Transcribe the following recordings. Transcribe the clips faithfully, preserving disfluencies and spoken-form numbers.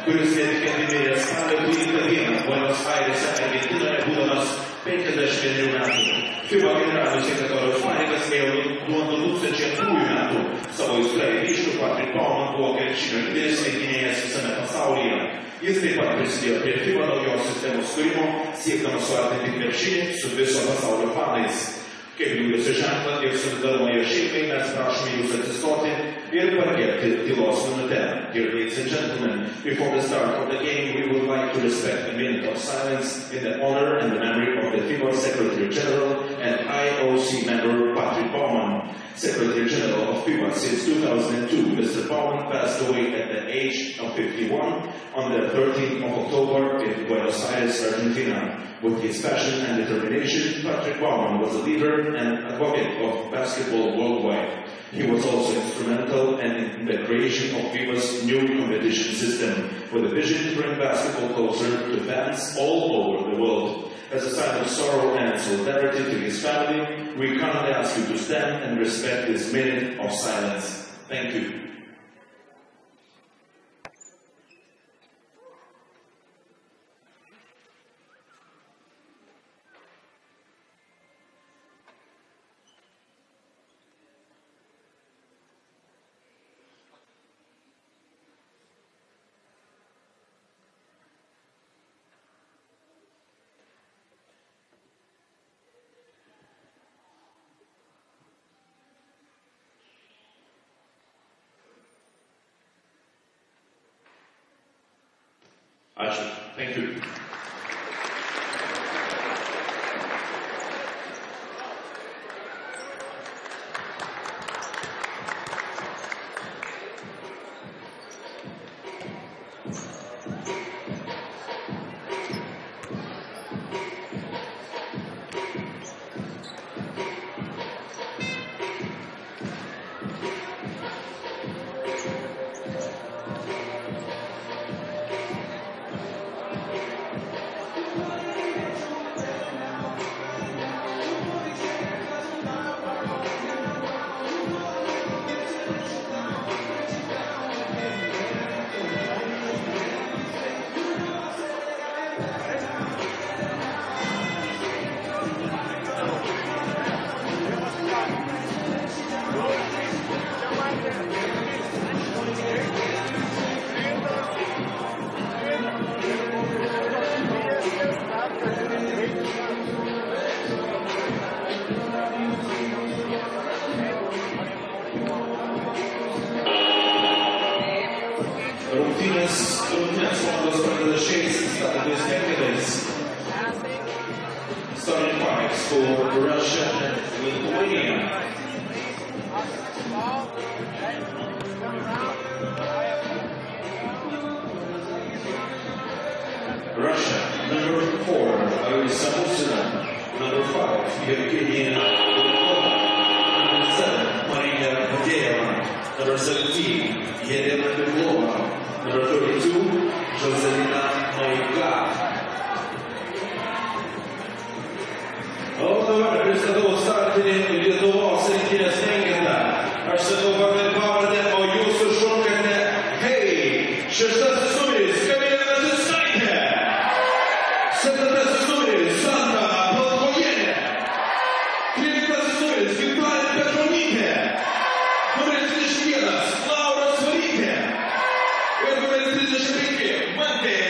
kuris netikėtai mirė spalio dvyliktą dieną Buenos Airėse, Argentinoje, būdamas penkiasdešimt vienerių metų. FIBA generalinio sekretoriaus pareigas ėjo nuo du tūkstančiai antrųjų metų. Savo istoriją ryškių Patrick Baumann buvo krepšinio lyderis rinktinėjęs visame pasaulyje. Jis taip pat prisidėjo prie FIBA naujos sistemos kūrimo, siekdamas suartinti krepšinį su viso pasaulio fanais. Kaip liūdesio ženklą ir solidarumo jo šeimai mes prašome jūs atsistoti ir pagerbti tylos minutę. Dear ladies and gentlemen, before the start of the game, we would like to respect a minute of silence in the honor and the memory of the FIBA Secretary General and I O C member Patrick Baumann. Secretary General of FIBA since two thousand two, Mister Baumann passed away at the age of fifty-one on the thirteenth of October in Buenos Aires, Argentina. With his passion and determination, Patrick Baumann was a leader and advocate of basketball worldwide. He was also instrumental in the creation of FIBA's new competition system, with a vision to bring basketball closer to fans all over the world. As a sign of sorrow and solidarity to his family, we kindly ask you to stand and respect this minute of silence. Thank you. Ačiū. Thank you. Rungtynės, rungtynės valandos pradeda šiais statybės penkeriais. Starting fives for Russia and Lithuania. Russia, number four, Alisa Musina. Number five, Evgenia Kulikova. Number seven, Marina Podeyeva. Number seventeen, Yelena Dublova. Number thirty-two, Joselina Moika. O dabar pristatau startinį Lietuvos rinktinės penketą. Aš sakau vardą ir pavardę, o jūs sušaukate hei! Šeštasis numeris Kamilė Nasiskaitė. Septintasis numeris Sandra Balkojienė. Tryliktasis numeris Viktorija Petronytė. Numeris dvidešimt vienas Laura Svarytė. Ir numeris trisdešimt penki Mantė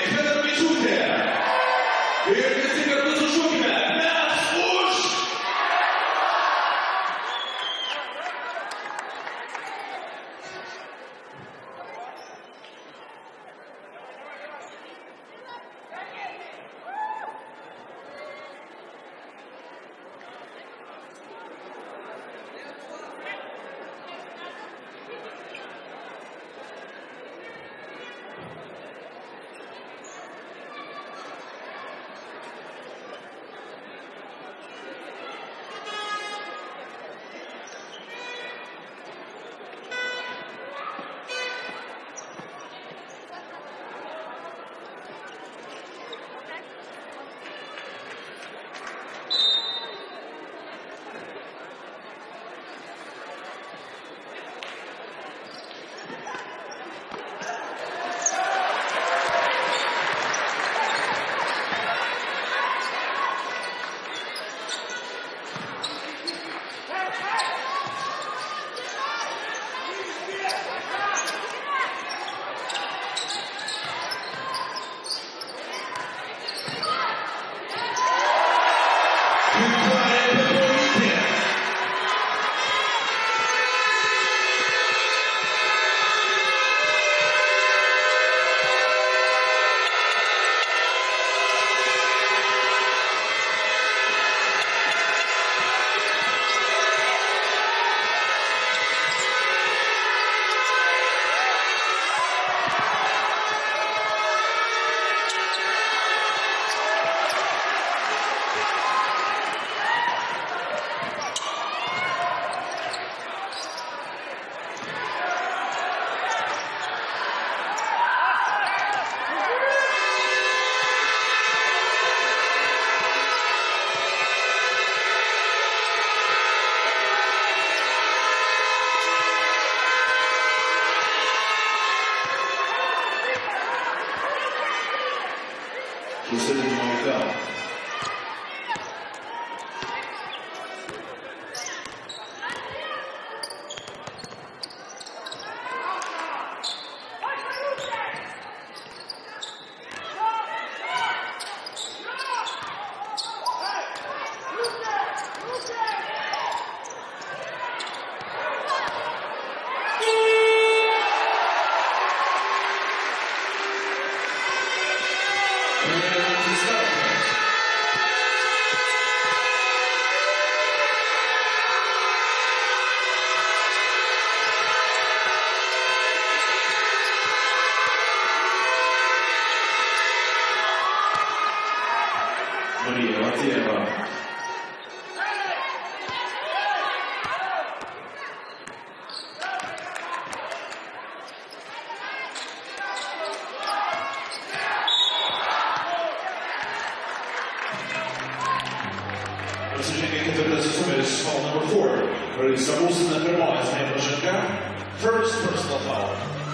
Самусина прямая смена прыжка. First personal foul.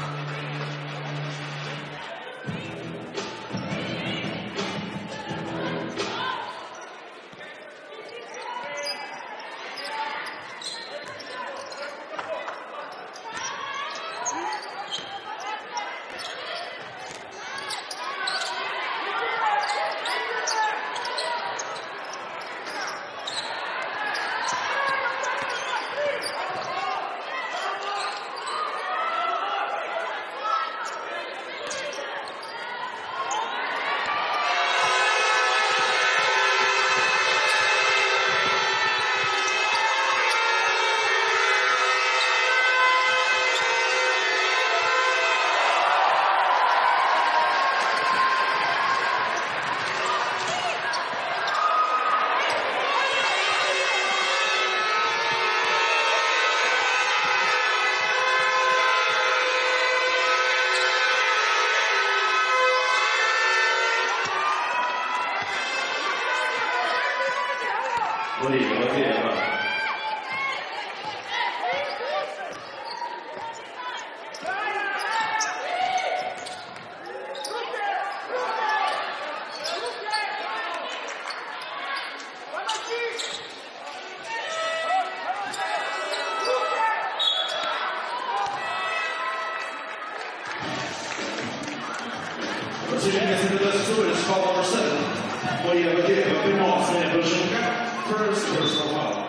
Bolívia, Bolívia, vai. Precision gets into this two, it's foul number seven. Bolívia, Bolívia, primo, smena prыжка. First personal foul.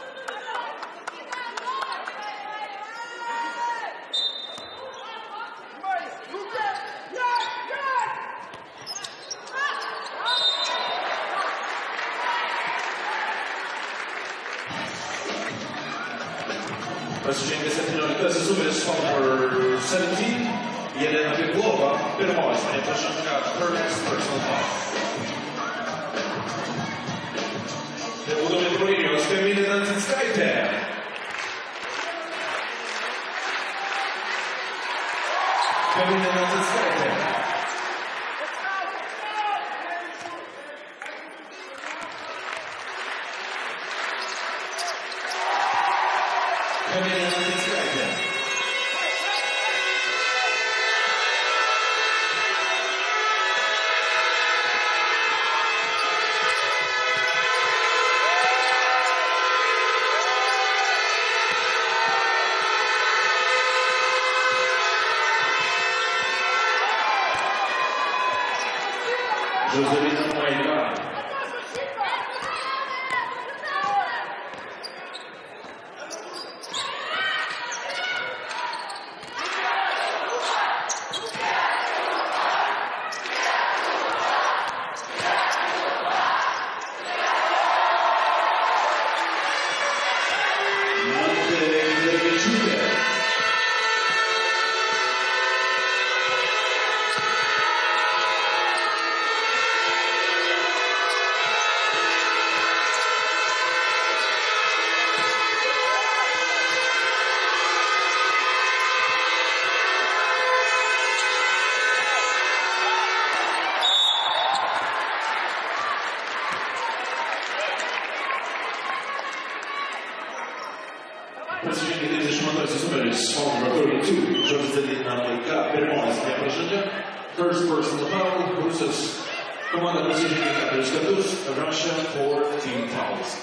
Precision gets into this two, it's foul number seventeen. Jelena Pavlova, primo, smena prыжka. First personal foul. Удовлетворение Камиля Нацинскайте. Камиля Нацинскайте. Камиля Нацинскайте. Joselina Moeda. Precision gets into this two, it's foul number thirty-two. Joselina Moeda, прямая смена прыжка. First personal foul versus команда Precision Катус, Russia for team fouls.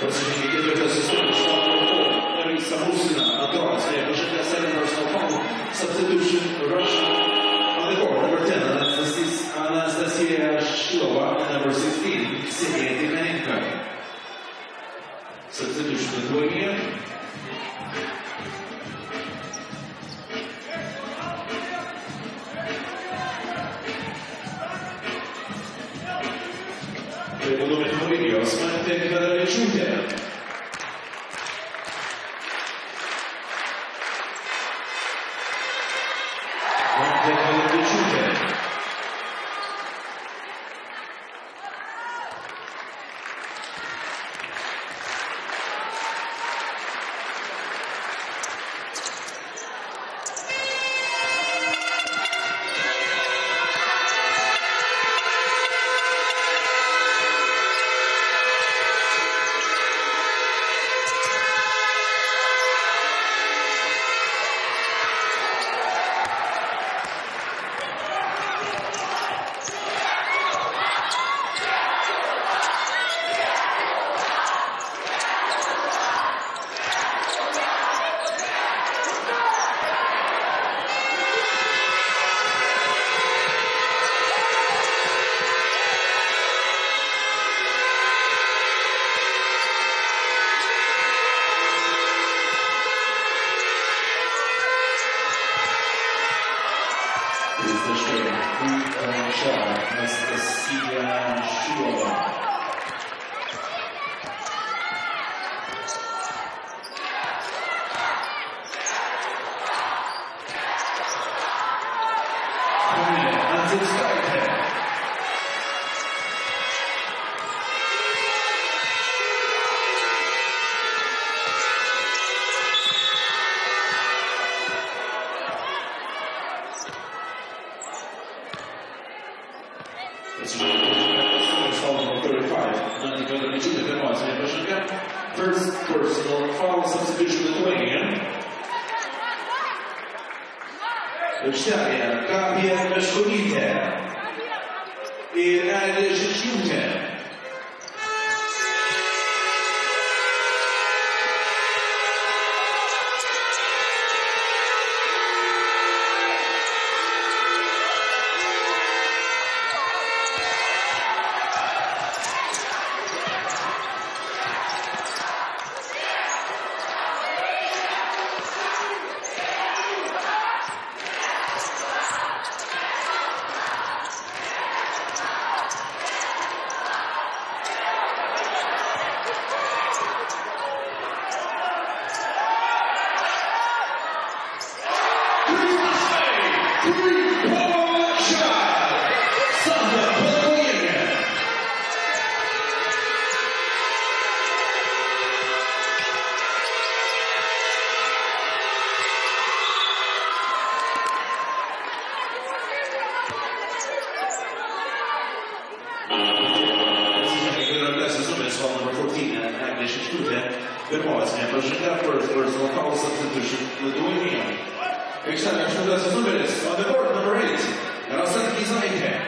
Pasižymė ketvirtasis numeris Falcon Larisa Musina, antroji smėlio pražanga, second personal foul, substitution Russian on the court, number ten, Anastasia Shilova, and number sixteen, Ksenia Tikhanenko. Substitution of Bohemian. Budovič Morijos, Mantė Kvedaravičiūtė. Mantė Kvedaravičiūtė. Anastasia Shilova. First personal foul substitution Lithuanian. Aikštelėje Gabija Meškonytė ir Eglė Žičiūtė. Pirmoji pražanga, first personal foul substitution Lithuanian. Aikštelėje aštuntasis numeris, on the court, number eight, Rasa Kizaitė.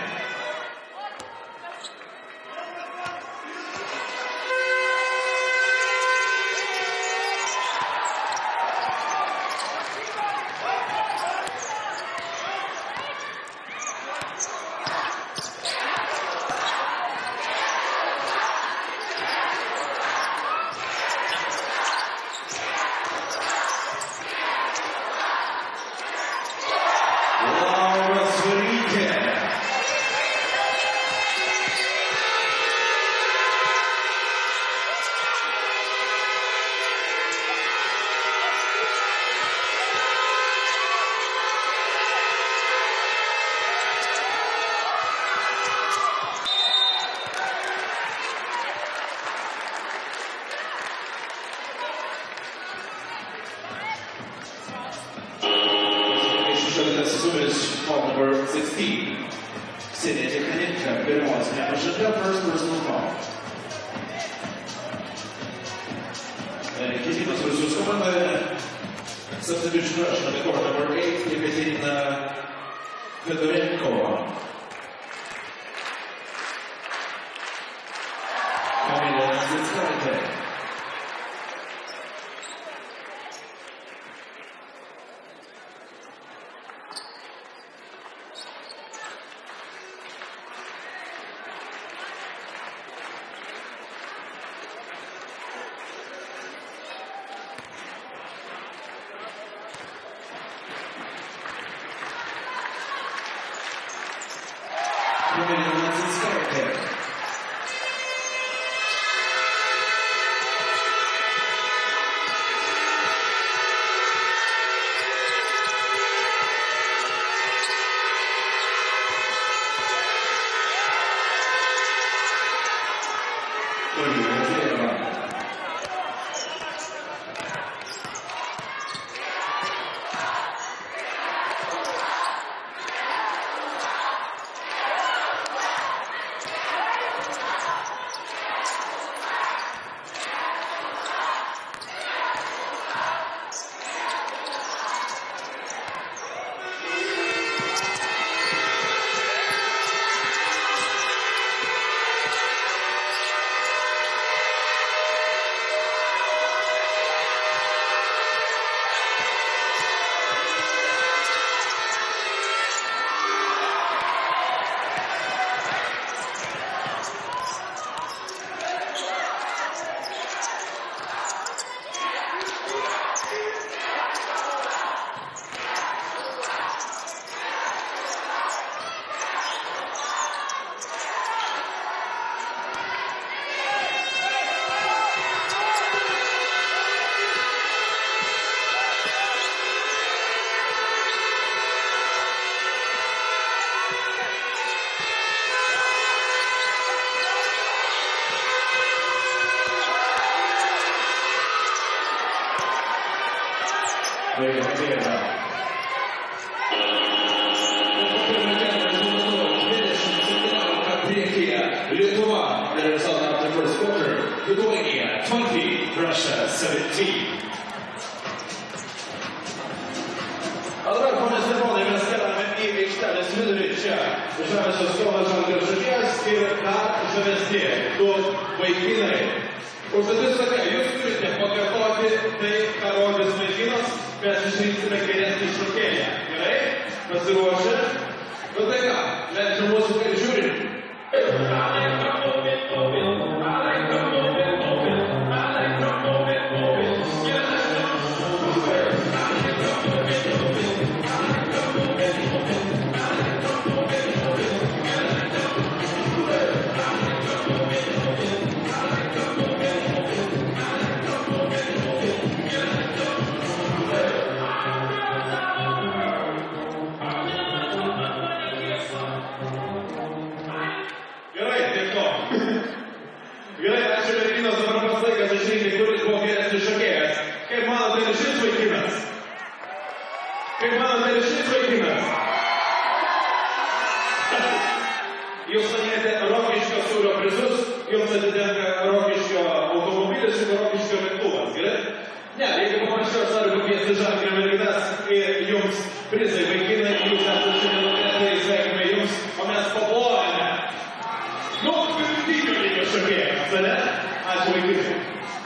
Foul number sixteen. Ksenia Tikhanenko, pirmoji pražanga, first personal foul. Keitimas Rusijos komandoje. Substitution Russian on the court, number eight, Yekaterina Fedorenko. Kamila Zitskaitė. Numerį Nacinskaitė. Lietuva, the result of the first quarter, Lithuania twenty, Russia seventeen. A dabar, ponas ir ponai, mes keliame į aikštelės vidurį čia. Žavesios kovas Žalgirio žaidėjas ir dar žavesni du vaikinai. Užduotis tokia, jūs turite pakartoti tai, ką rodys vaikinas, mes išrinksime geresnį šokėją. Gerai? Pasiruošę? Nu tai ką, leidžiam mūsų kaip žiūrim. Jūs laimėjote Rokiškio sūrio prizus, jums atitenka Rokiškio automobilis ir Rokiškio lėktuvas, gerai? Ne, reikia papraščiau, aš noriu pakviesti Žalgirio merginas ir jums prizai vaikinai, jūs esate šiandien nukrėtai, sveikiname jums, o mes paplojame. Nu, vidutinio lygio šokėjas, ne? Ačiū vaikinai.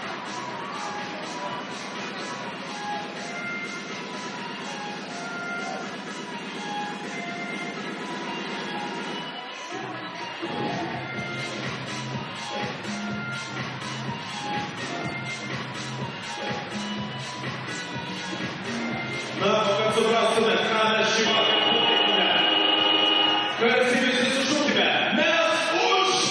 Na, o kad suprastume, ką mes šį vakarą nuveikime. Garsiai visi sušūkime. Mes už!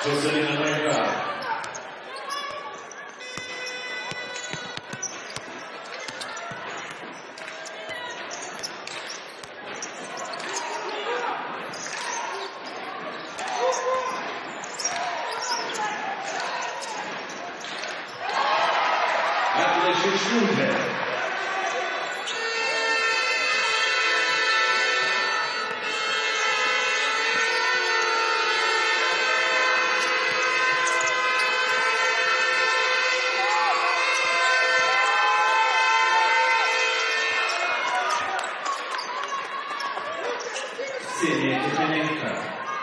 Joselina Marenka. Ksenia Tychenenka.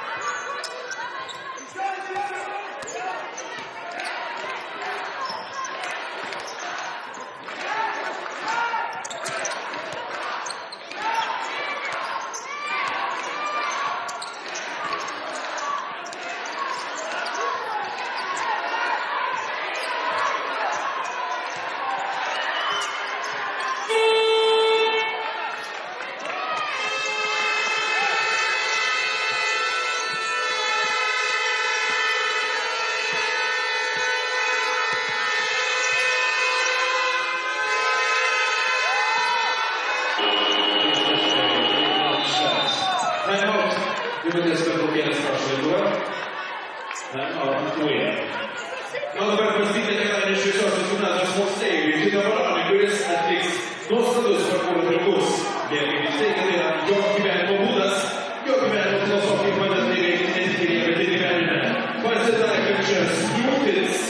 Minutės pertraukėlės prašo Lietuva. O, Lietuvoje. Na, dabar pasitė tikrai šviesiosios gimnazijos moksleiviai Žydą Baronį, kuris atliks nuostabius parkūro triukus. Jie kaip jis teigia, tai yra jo gyvenimo būdas, jo gyvenimo filosofija padeda tai veikti ne tik ir bet ir gyvenime. Pasitaikančias jungtis.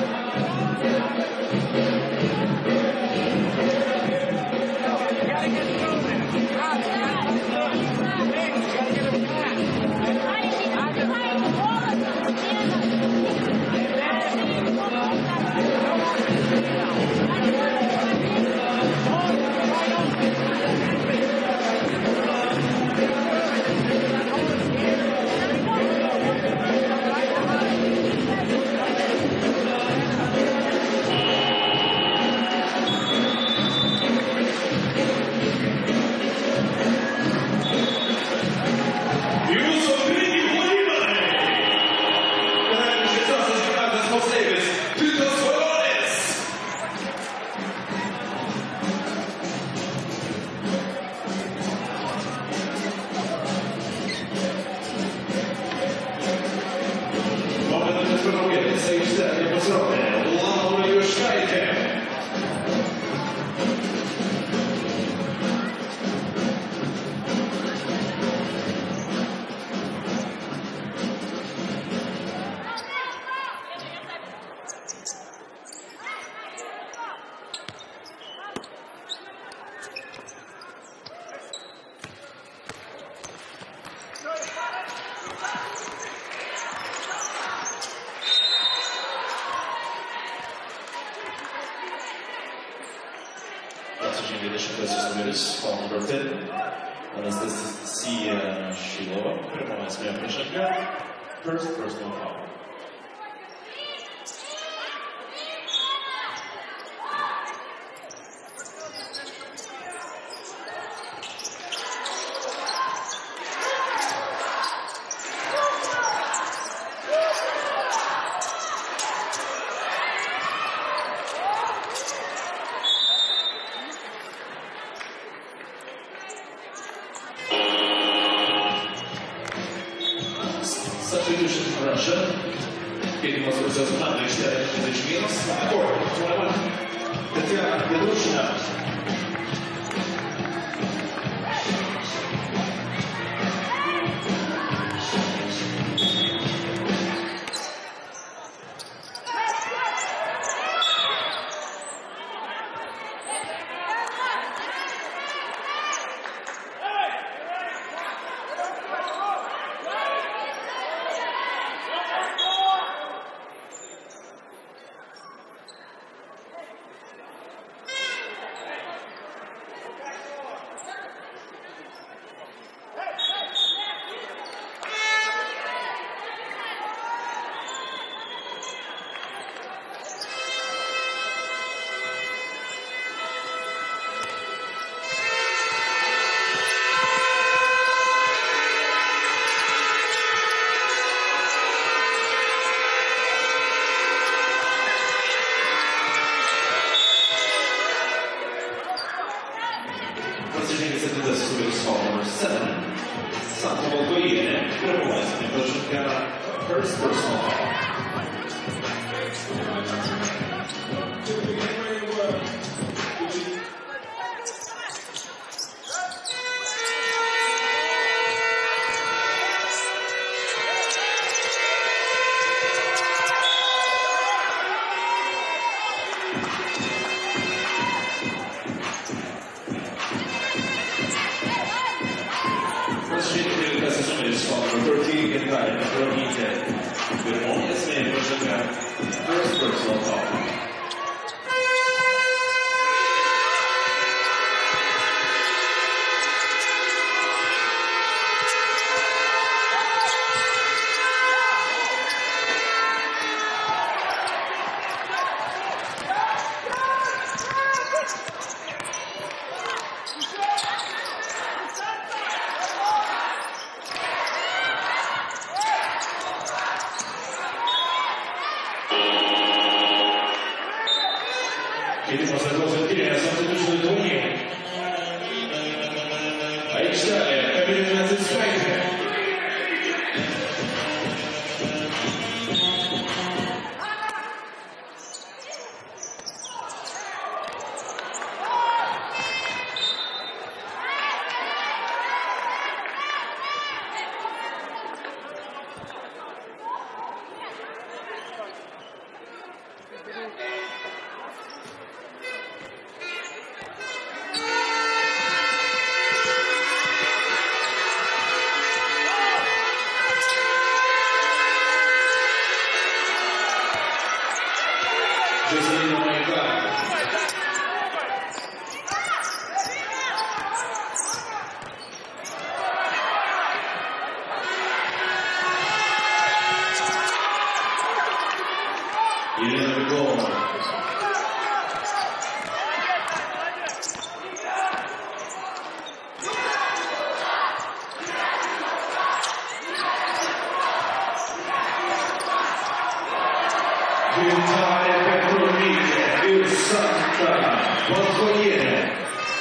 dvidešimtasis numeris, call number ten, Anastasija Šilova, pirmoji asmenio pražanga, first personal foul. Substitution for Russia. Keitimas Rusijos komandai aikštelėje trisdešimt vienas. Tatiana Belushina. Ghana, first personal foul. thirteen in time, thirteen ten. With only a snake versus that. First personal foul. Quindi possa consentire la sostituzione del turniere. Aí está, é Caminho nas Striker. Joselino Maicá. Helena Vigor. Vitale Petronile, il Santa Bottoniere.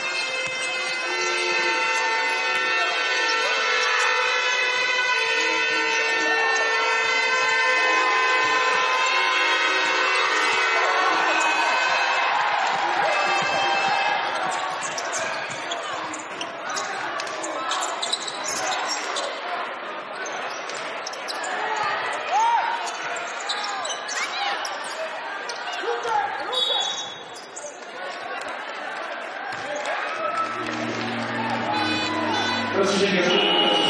Proceeding as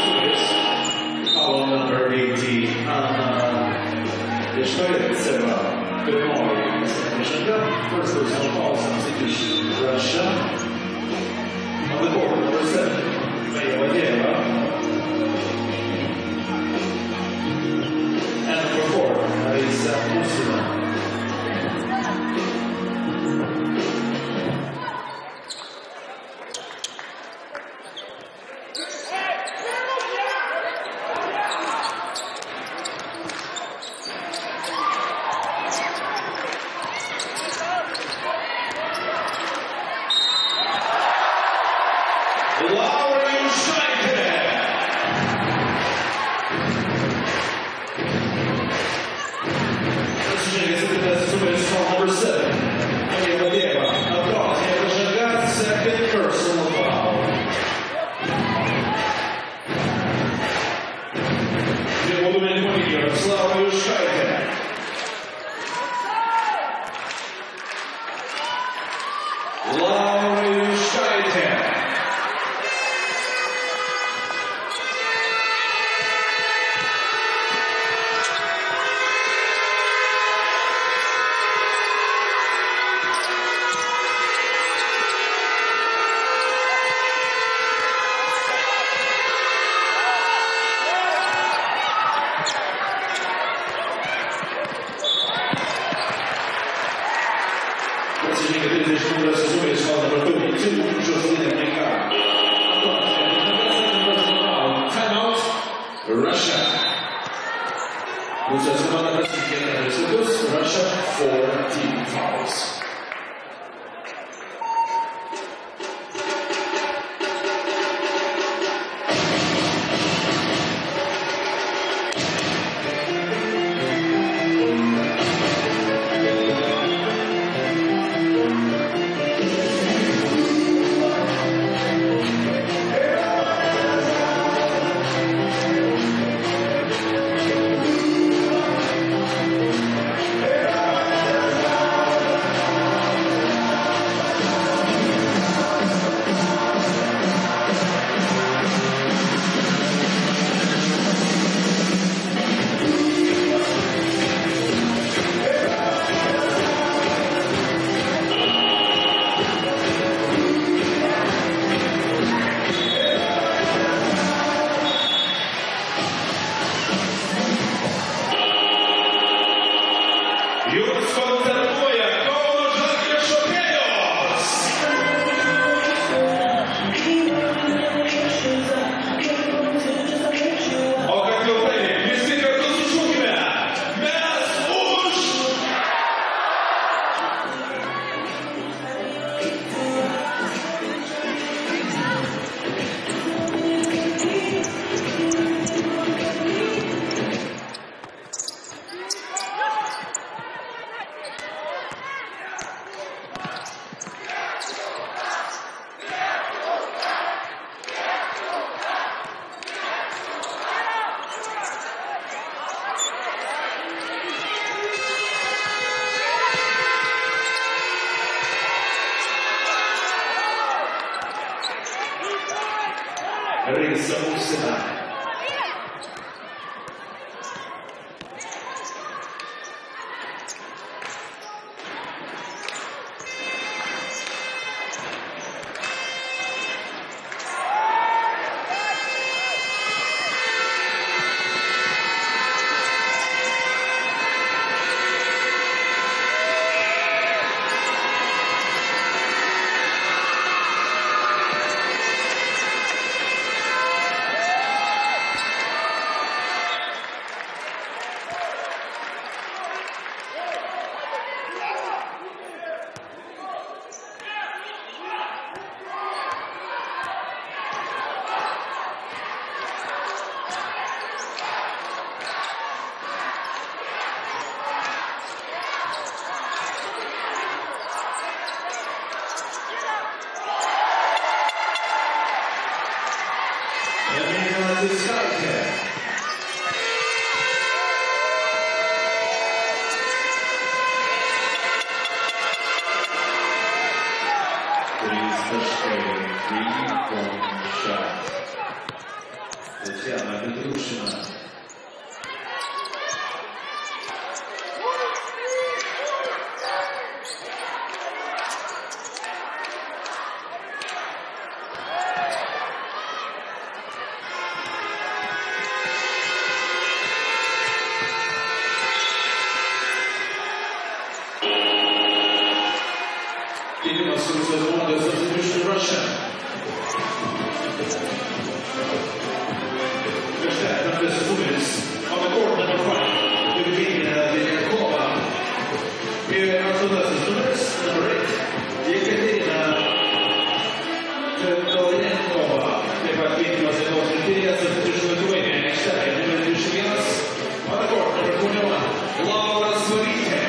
foul number eighteen, Anna Deshkoyetseva. Good morning, first personal foul substitution, Russia. On the board, number seven, Mayodeva. And number four, Marisa Musina. Lauren Scheiter. Proceeding as the super number seven, Mayodeva. Across, Mayodeva, second personal foul. The movement point here, Lauren Scheiter. Lauren Scheiter. Proceeding at the National Association is called number twenty-two, Joselina Maicá. Timeout, Russia. Muchas gracias, Russia, four team fouls. Jums koncertuoja Kauno Žalgirio šokėjos. O kad jau tai, visi kartu sušūkime. Mes už! Reisa Usina. Tatiana Petrushina. Kilimas Rusijos komandos substitution Russia. First that, number six, on the court, number five, to begin the Yakova. Here are the numbers, number eight, Yekaterina Fedorenkova. Taip pat keitimas Lietuvos rinktinėje substitution Lithuania. Aikštelėje numeris dvidešimt vienas, on the court, number twenty-one, Laura Svarytė.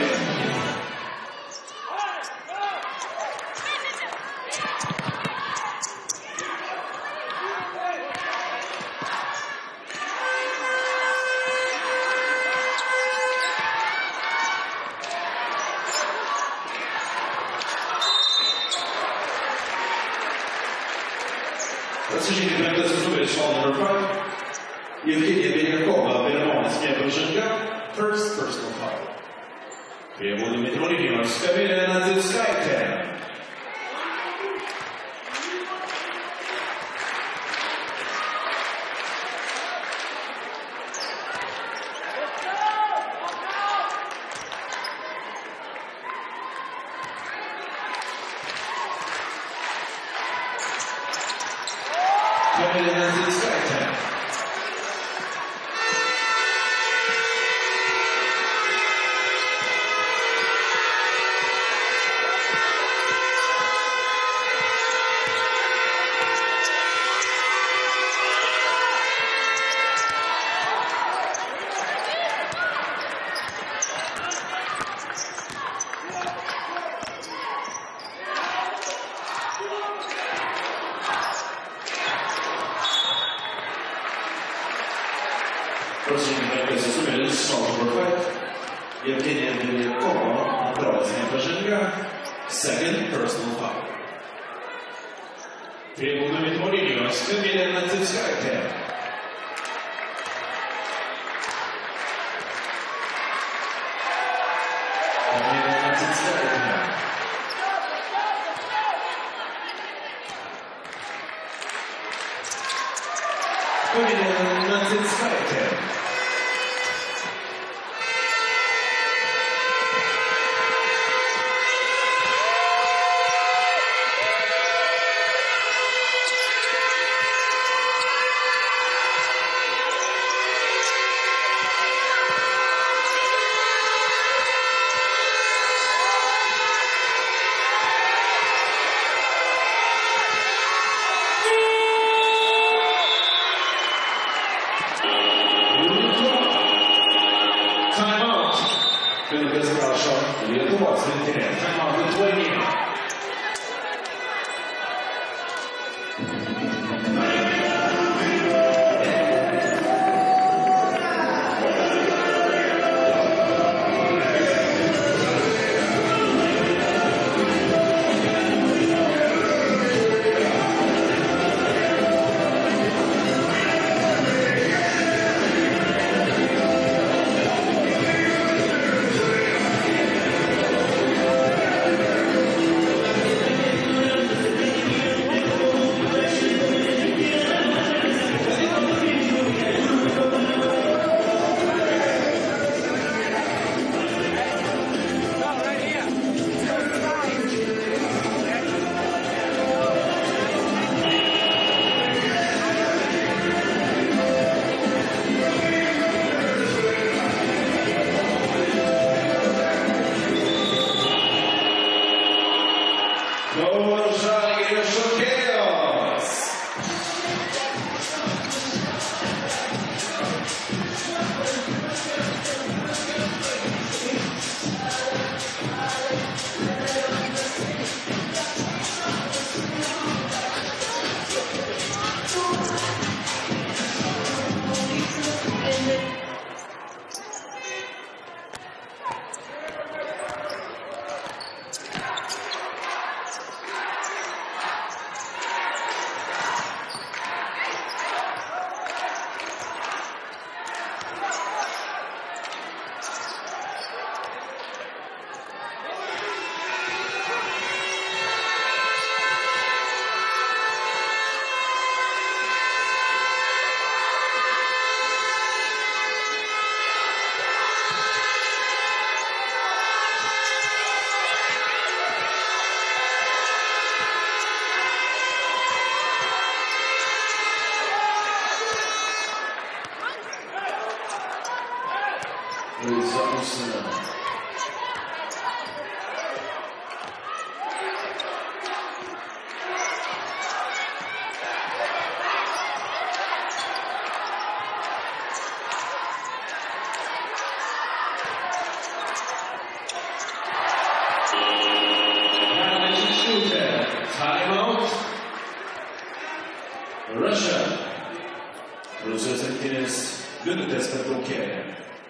Decision penktasis numeris foul number five. Evgenija Benyakova, Benemonas Nepažanga, first personal foul. Prie baudų metimo linijos Kamilė Nadzickaitė. Kamilė Nadzickaitė. Prossimo penktasis numeris foul number five. Evgenija Benyakova, antroji Nepažanga, second personal foul. Prie baudų metimo linijos Kamilė Nadzickaitė. Kamilė Nadzickaitė. Kamilė Nadzickaitė. Minutės prašo Lietuvos rinktinė. Timeout laimėjo. Rusijos rinktinės minutės pertraukėlė.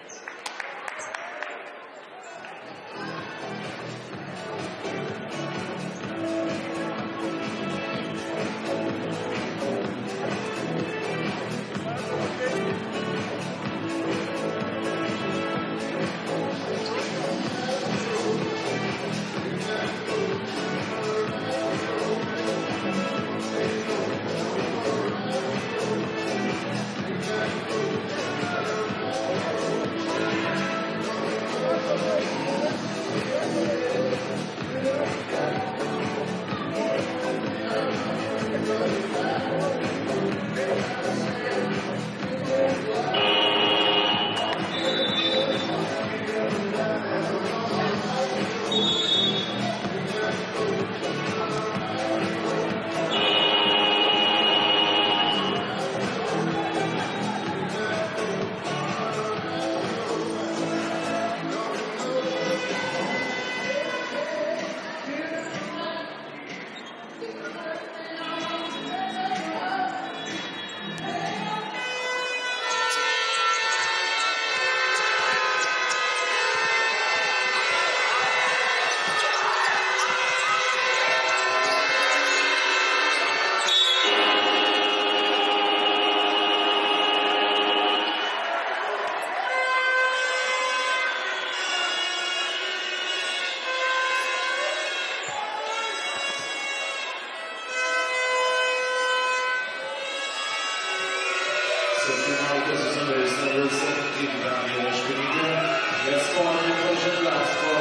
septynioliktasis numeris nulis septyni Daniel Aškinytė, Respubliko Žemliavsko.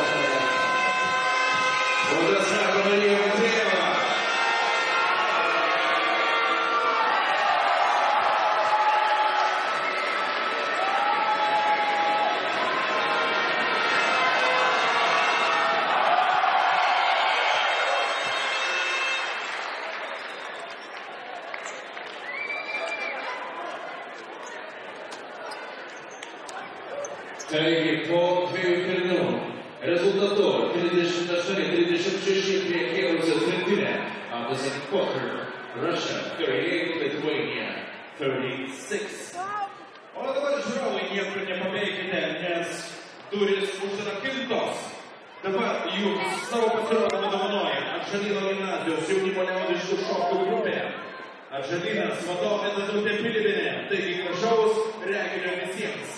Baudas meta Marija Matejeva. Taking rezultatu trisdešimt aštuoni trisdešimt šeši prie kėlusios rinktinė. Anderson Poker, Russia, thirty-eight, Lithuania, thirty-six. O dabar žiūrovai niekur nepabėgite, nes durys užrakintos. Dabar jums savo pasirodymą dovanoja Atžalyno gimnazijos jaunimo liaudiškų šokių grupė. Atžalynas vadovė Danutė Pilibienė. Taigi gražaus reginio visiems.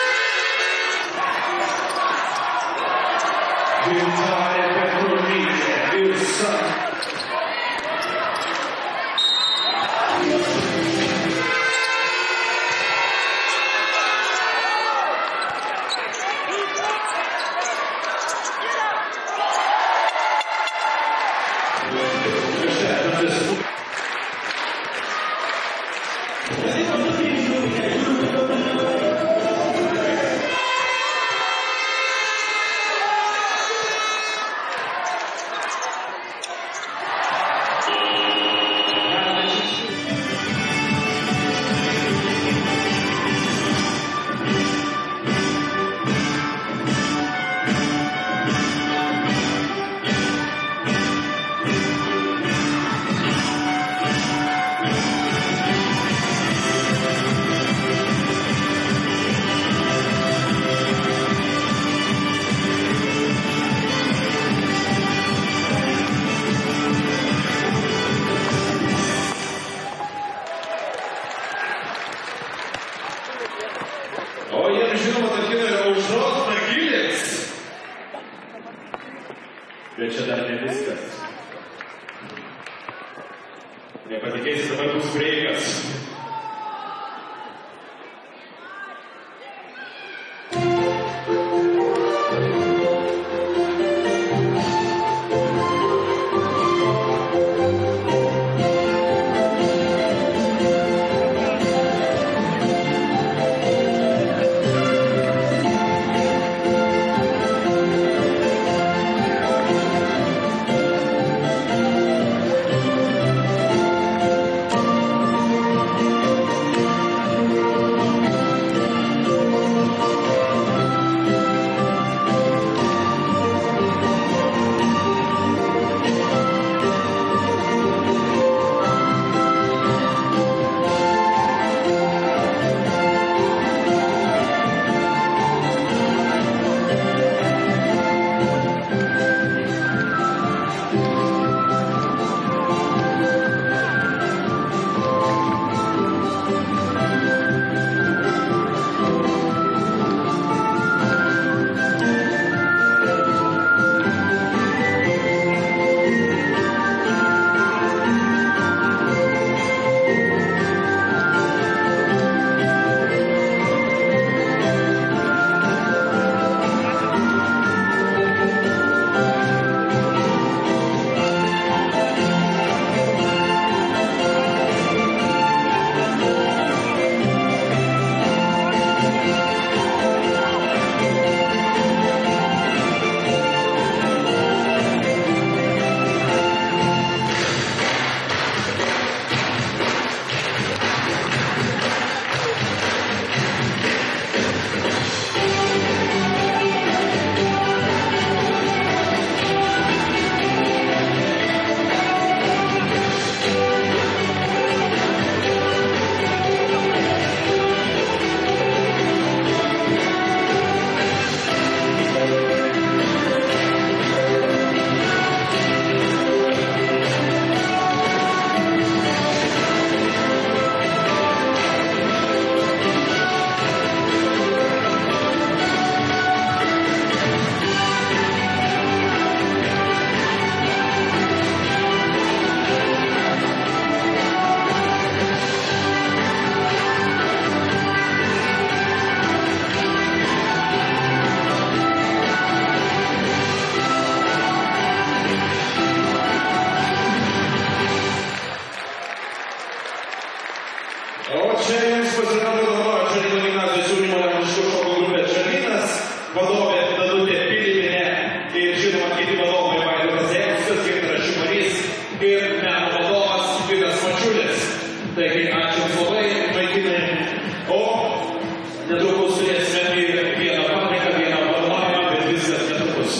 Good time for me. O čia jums pasirodo dabar Černino gimnazijos jaunimo liaudiškų šokių grupė Černinas, vadovė Danutė Pilipienė ir žinoma kiti vadovai Vaidotas Jauskas, Gintaras Šimarys ir meno vadovas Vidas Mačiulis. Taigi, ačiū jums labai, vaikinai. O netrukus turėsime ir vieną pamoką, vieną apdovanojimą, bet viskas netrukus.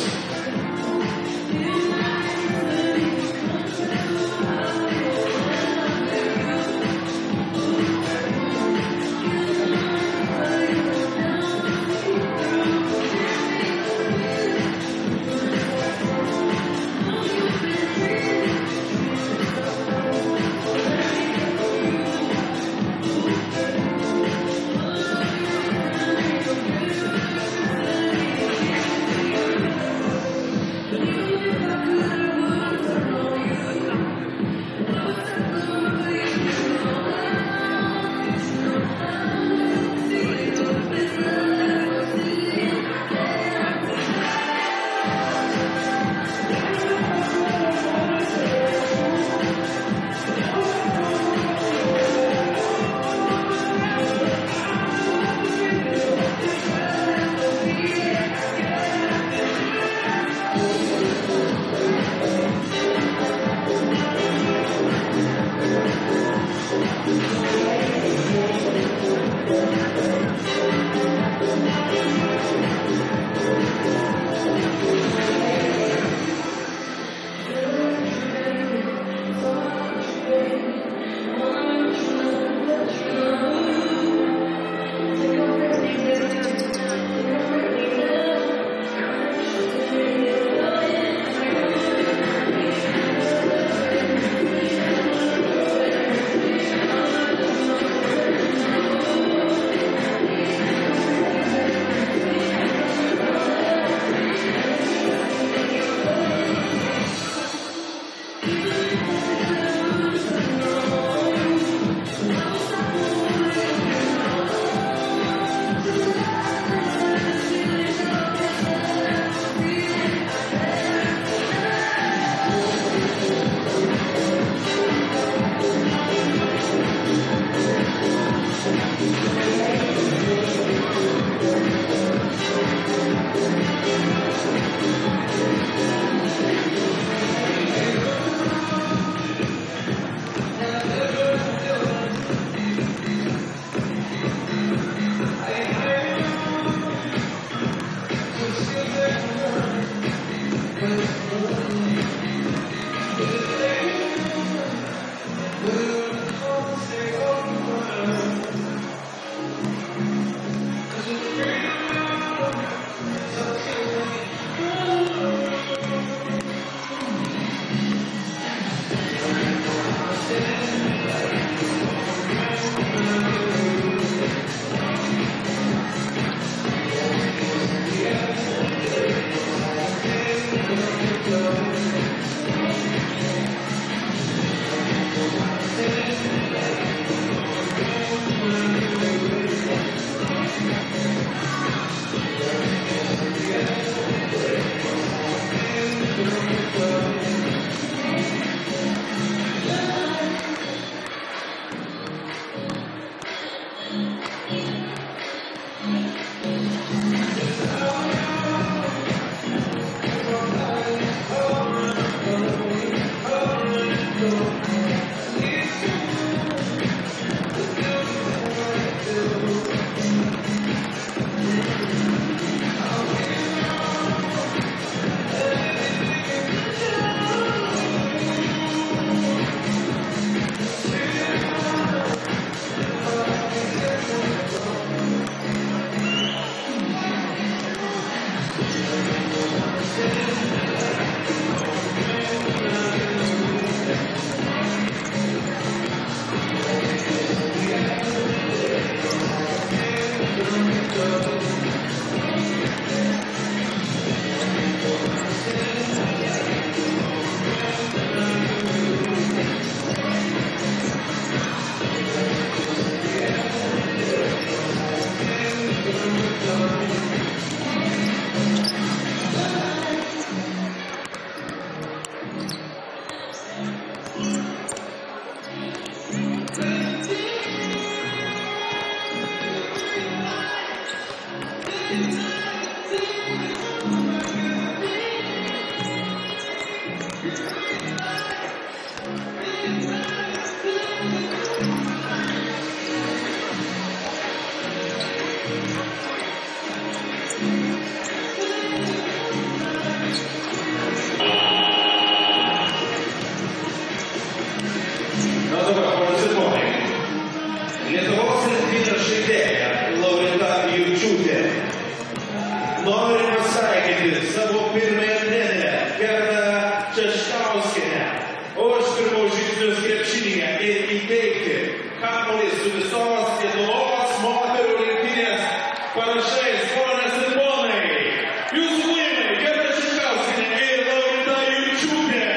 Lietuvos rinktinės žaidėja Laurita Jurčiūtė nori pasveikinti savo pirmąją trenerę Gerdą Češkauskienę už pirmus žingsnius krepšinyje ir įteikti kamuolį su visos Lietuvos moterų rinktinės parašais. Ponios ir ponai, jūsų laimai Gerda Češkauskienė ir Laurita Jurčiūtė.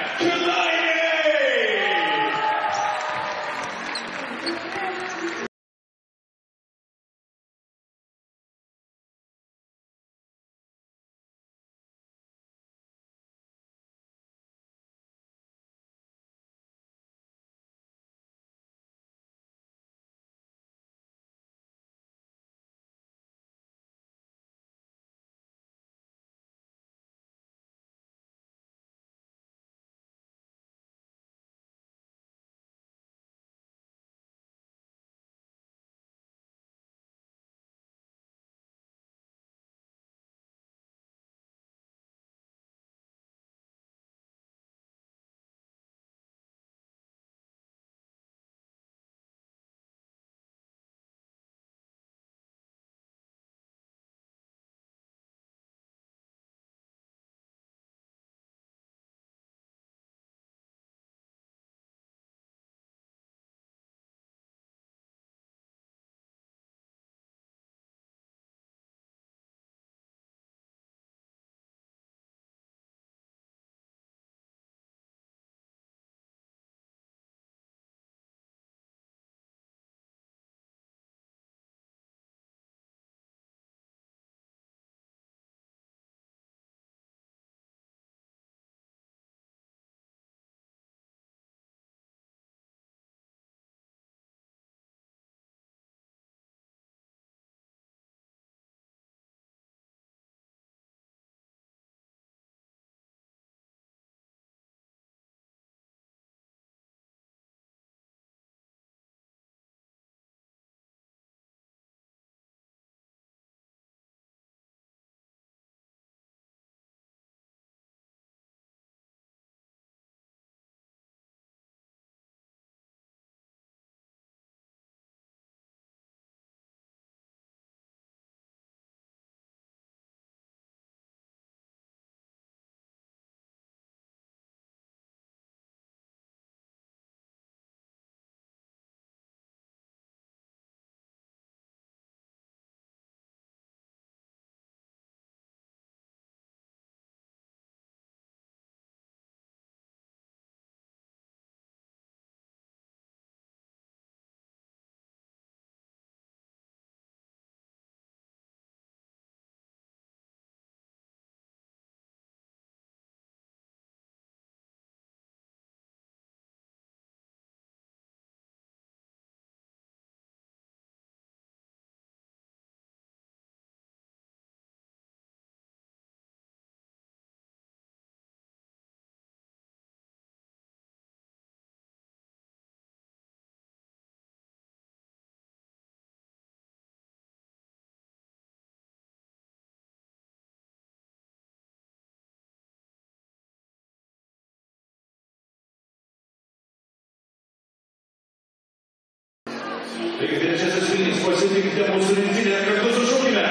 Taigi trečiasis vilnis pasitikite mūsų rinktinę kartu su šūkime.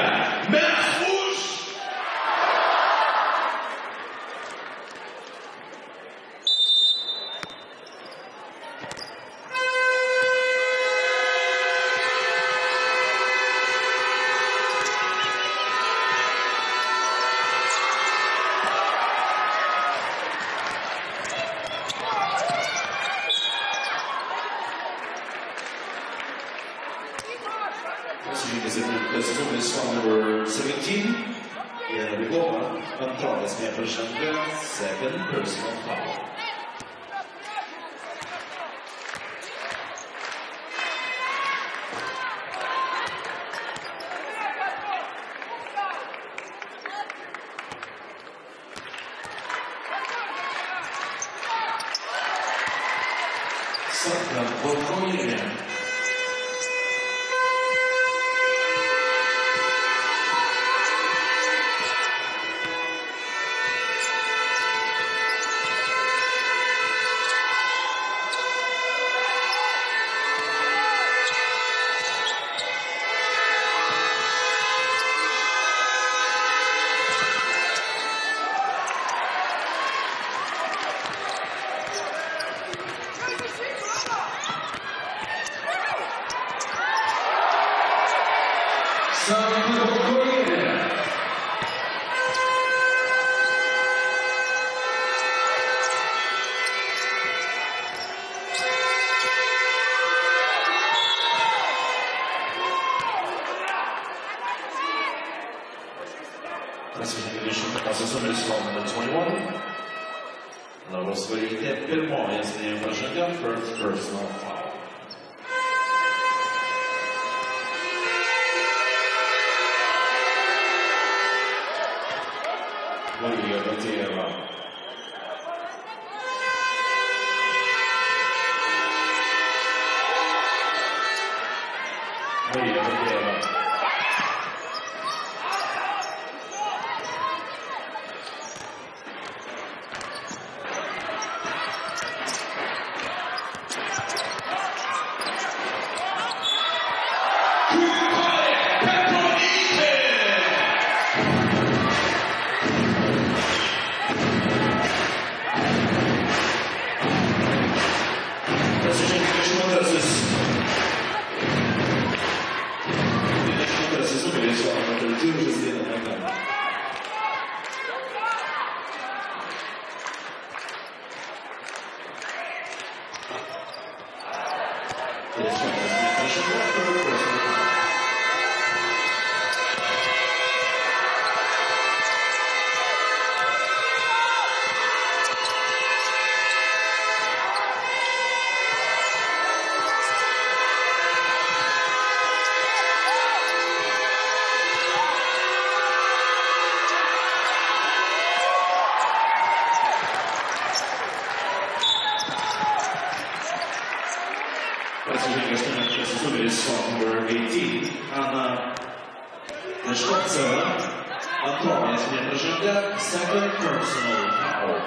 Mes už! This is from number seventeen. Yeah, we go on. Antanas Meprashenko, second personal foul. Second for Korea. Pasas numeris number twenty-one. Lavos Varytė pirmoji asmeninė pražanga, first personal foul. Marija Batėjeva. Marija Batėjeva. Number eighteen, Anna Neshkovtseva, antroji asmeninė pražanga, second personal foul.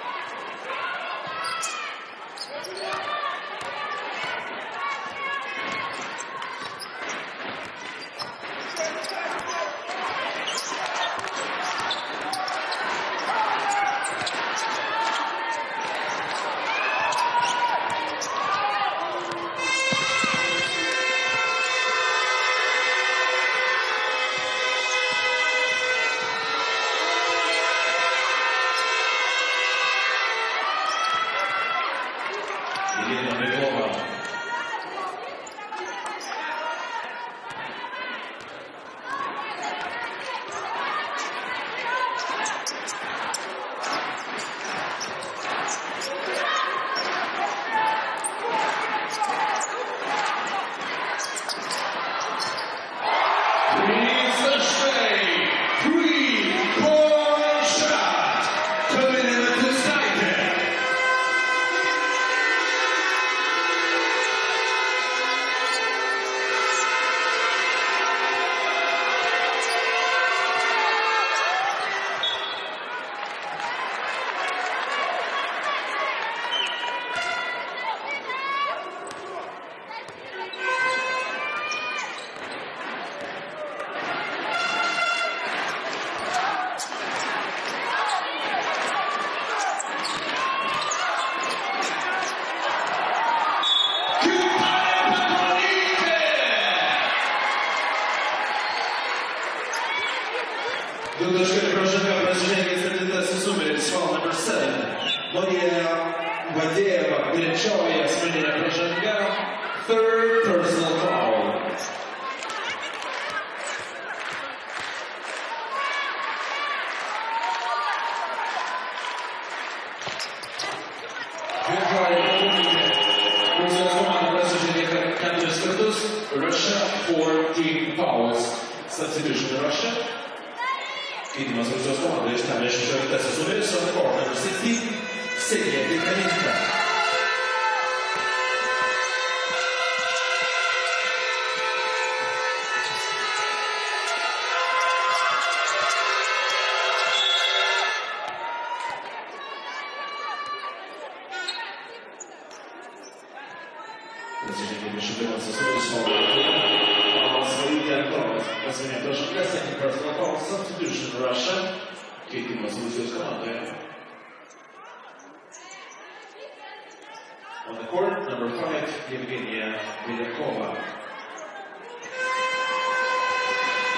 Dutaškai pražanga pražengė septintasis numeris, foul number seven. Marija Batėjeva, trečioji asmeninė pražanga, third personal foul. Rusijos komanda pražengė keturis kartus, Russia fourteen fouls. Substitution Russia. Keitimas Rusijos komandai ištemė šešioliktasis numeris, on the court number sixteen, Ksenija Tikhaninska. Pasižiūrėkime dvidešimt pirmasis numeris, Lavos Varytė antroji asmeninė pražanga, second personal foul, substitution Russia. Keitimas Rusijos komandoje. On the court, number five, Yevgenia Belyakova.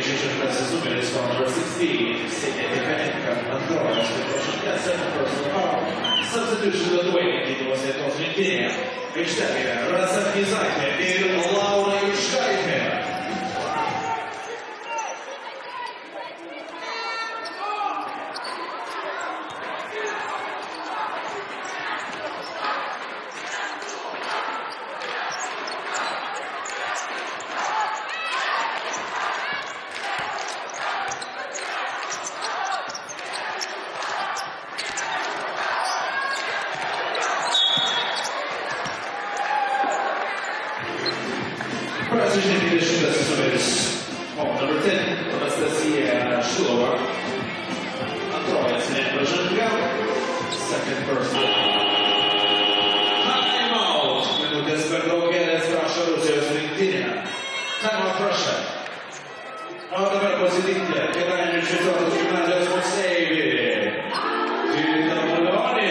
šešioliktasis numeris, foul number sixteen, Sėkė Tikarenka, antrojas, Lukašenka, second personal foul. Substitution Lietuvoje Lietuvos Lietuvos rinktinėje. Aikštelėje Rasa Knyzaitė ir Laura Juškaitė. Prasižymė dvidešimtasis numeris, foul number ten, Anastasija Šilova. Antrojas nepražanga, second personal. Time out. Minutės per daugelės prašo Rusijos rinktinė. Time out prašo. O dabar pasitikti Kėdainių Šviesos gimnazijos moksleivį. Rita Mulionė.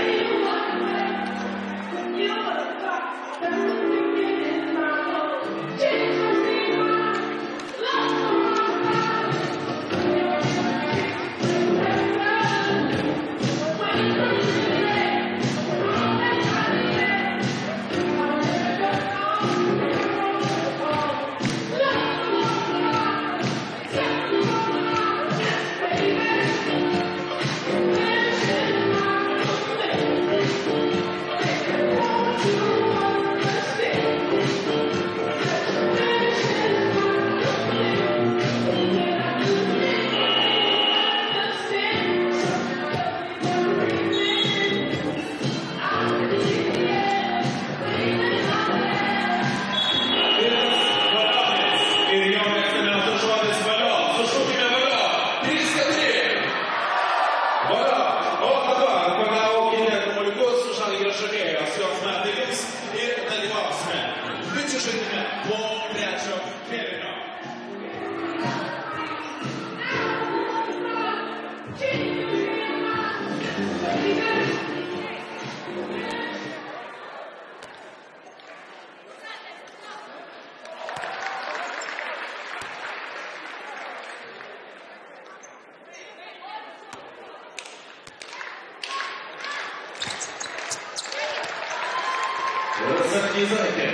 Rasa Knyzaitė.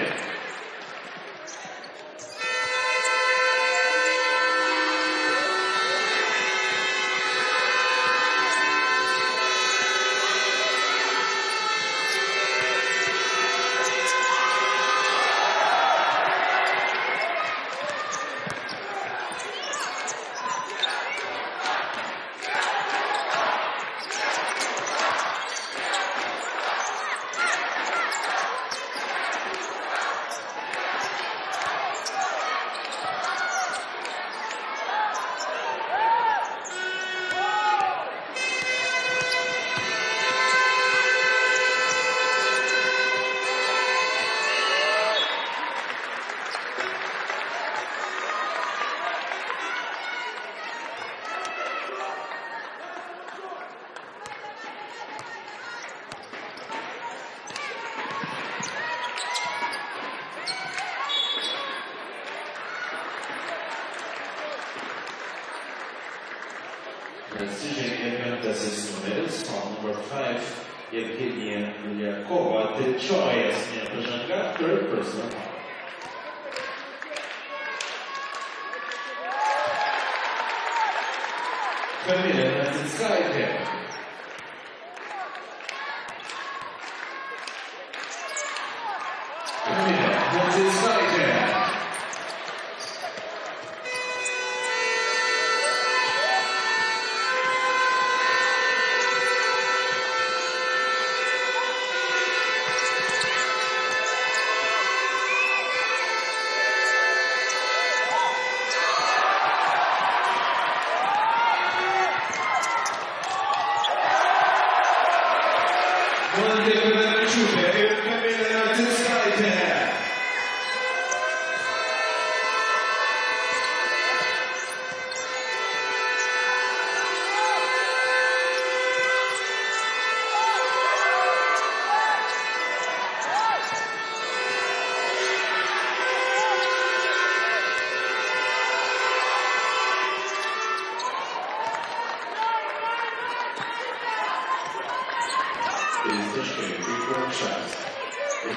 Precision penktasis numeris, foul number five, Evgenija Lyakova, trečiojas nepražanga, third personal foul. Kamilė Nacinskaitė. Kamilė Nacinskaitė. Valdė Kudavičiūtė ir Kamilė Nacinskaitė.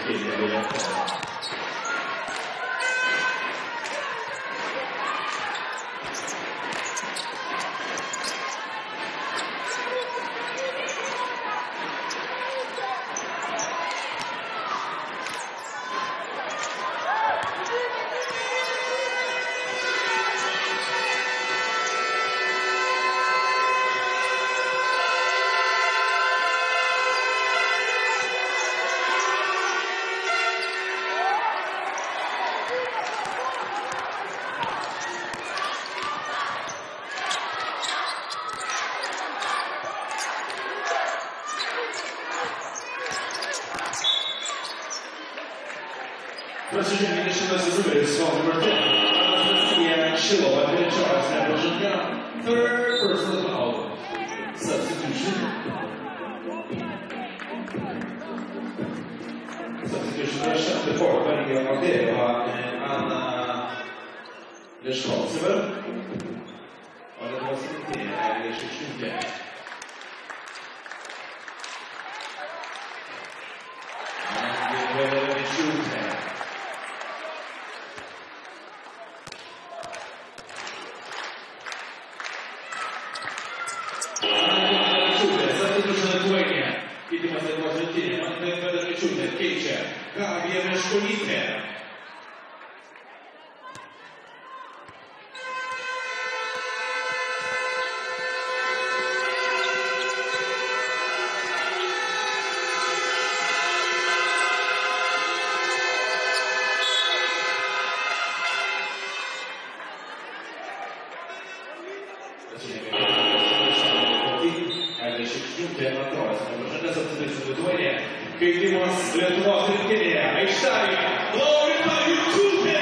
Kilja Precision dešimtasis numeris Sony Martin. Anastasija Šilova trečiojose pažanga. Third personal foul. Substitution. Substitution Russia. Before Maria Mateva and Anna Leszkowska. Och det var Sintén här i tjugo. Gabija Meškonytė. Keitimas Lietuvos rinktinėje. Aikštelėje Laurita Jučiūtė.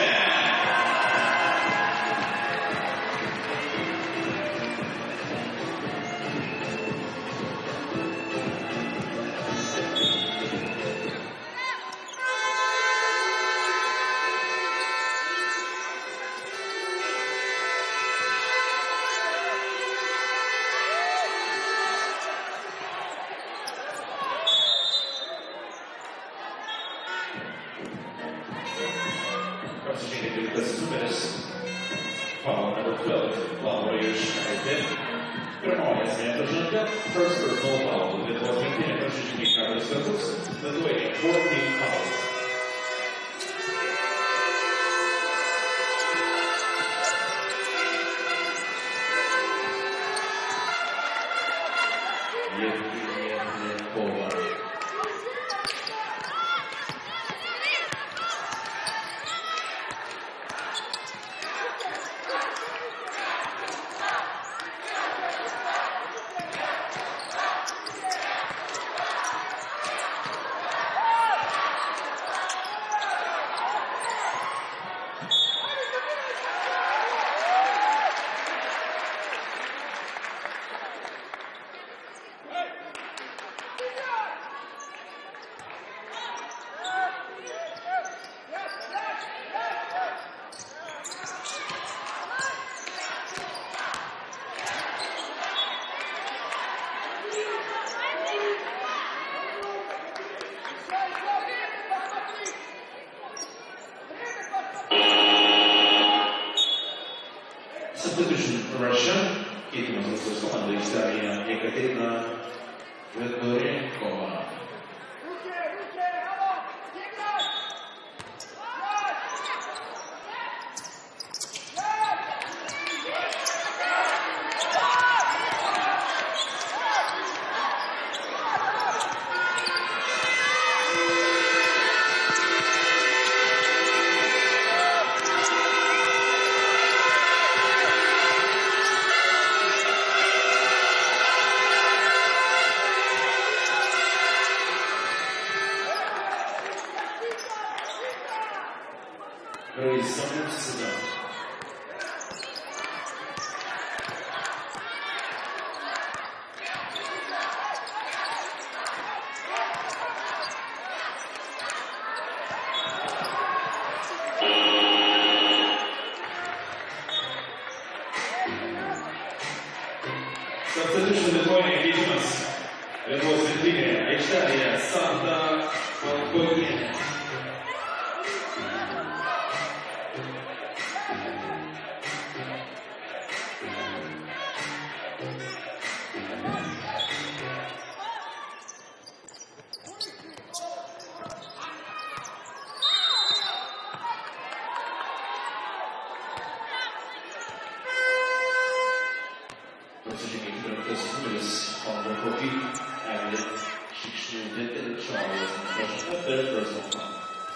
This numeris foul number twelve, Laura Juškaitė. Pirmoji esmė pažanga, first personal foul. Lietuvos rinktinė pažeidžia keturis kartus, Lietuvoje fourteen fouls. Substitution Russia. Keitimas Rusijos komandai aikštelėje Jekaterina Vedorenkova. Praise someone to sit down. Substitution Lietuvoje keitimas Lietuvos rinktinėje aikštelėje Santa Valkovienė. numeris fourteen, Elliot Shikshnutin Charles, and third personal foul.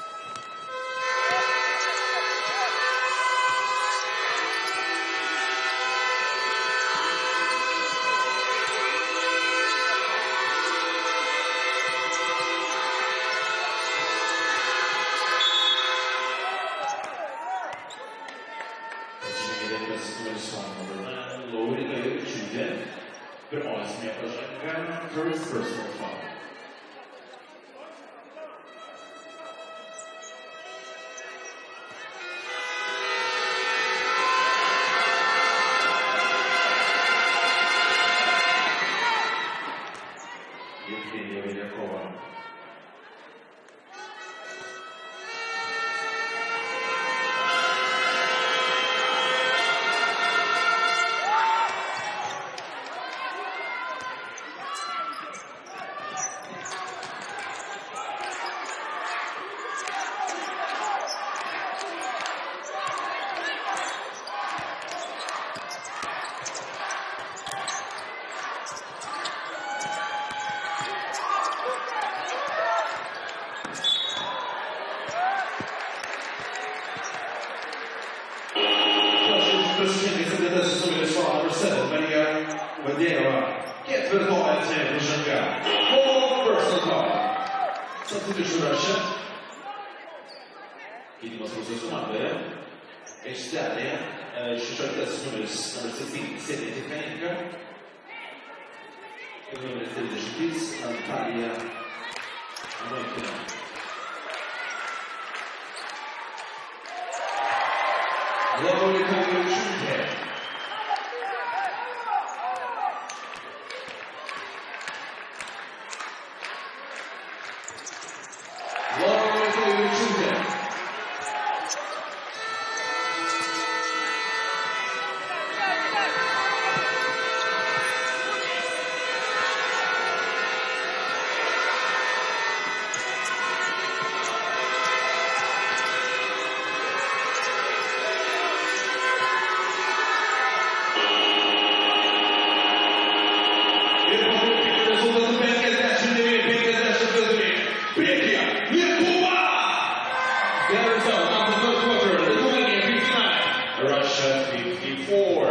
First personal foul. Евгения Велякова. Substitution Russia. Gydymas Rusijos komandoje. Aikštelėje šešioliktasis numeris number sixteen sėdinti Kaninka. Ir numeris trisdešimt trys Natalija Anoikina. Laura Kavičiūtė. Russia fifty-four.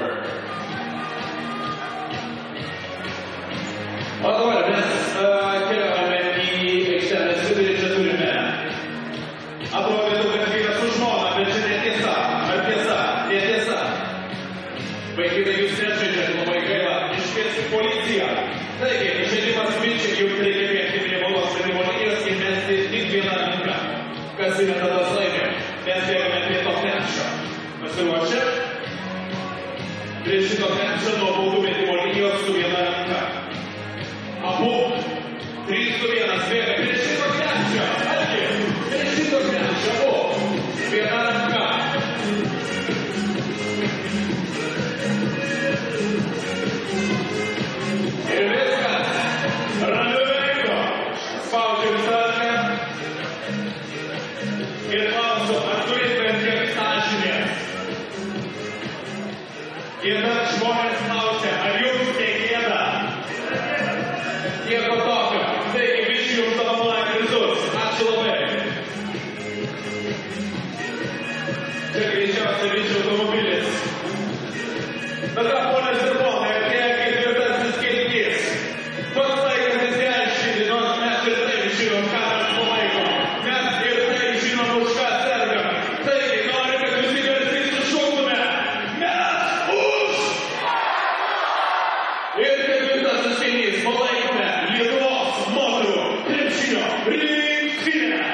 O dabar mes keliaujame į aikštelės vidurį, čia turime. Atrodytų, kad vyras su žmona, bet čia netiesa. Ar tiesa? Netiesa. Vaikinai, jūs nežaidžiate, labai gaila. Iškviesti policiją. Taigi, žaidimas minčiai, jums reikia bėgti prie balos žaidimo linijos ir mesti tik vieną ranką. Kas yra tada laimė? Mes bėgame prie to krepšio. Pasiruošę? Prie šito krepšio nuo baudų metimo linijos su viena ranka. Abu. trys du vienas bėga prie šito krepšio. Argi, prie šito krepšio. Abu. Viena ranka. Ir viskas. Ramiu veidu. Spaudžiu visą. Ir klausiu, ar turit bent kiek sąžinės? Ir dar žmonės klausia, ar jums negėda? Nieko tokio. Taigi, visi jums dovanoja prizus. Ačiū labai. Čia greičiausiai visi automobilis. Bet ką, ponas ir ponai, atėjo ketvirtasis kėlinys. Pats laikas išsiaiškinti, nors mes ir taip žinom, ką mes palaikom. Mes ir taip žinom, už ką sergam. Taigi, noriu, kad visi garsiai sušauktume. Mes už! Ir ketvirtasis kėlinys palaikome Lietuvos moterų krepšinio rinktinę.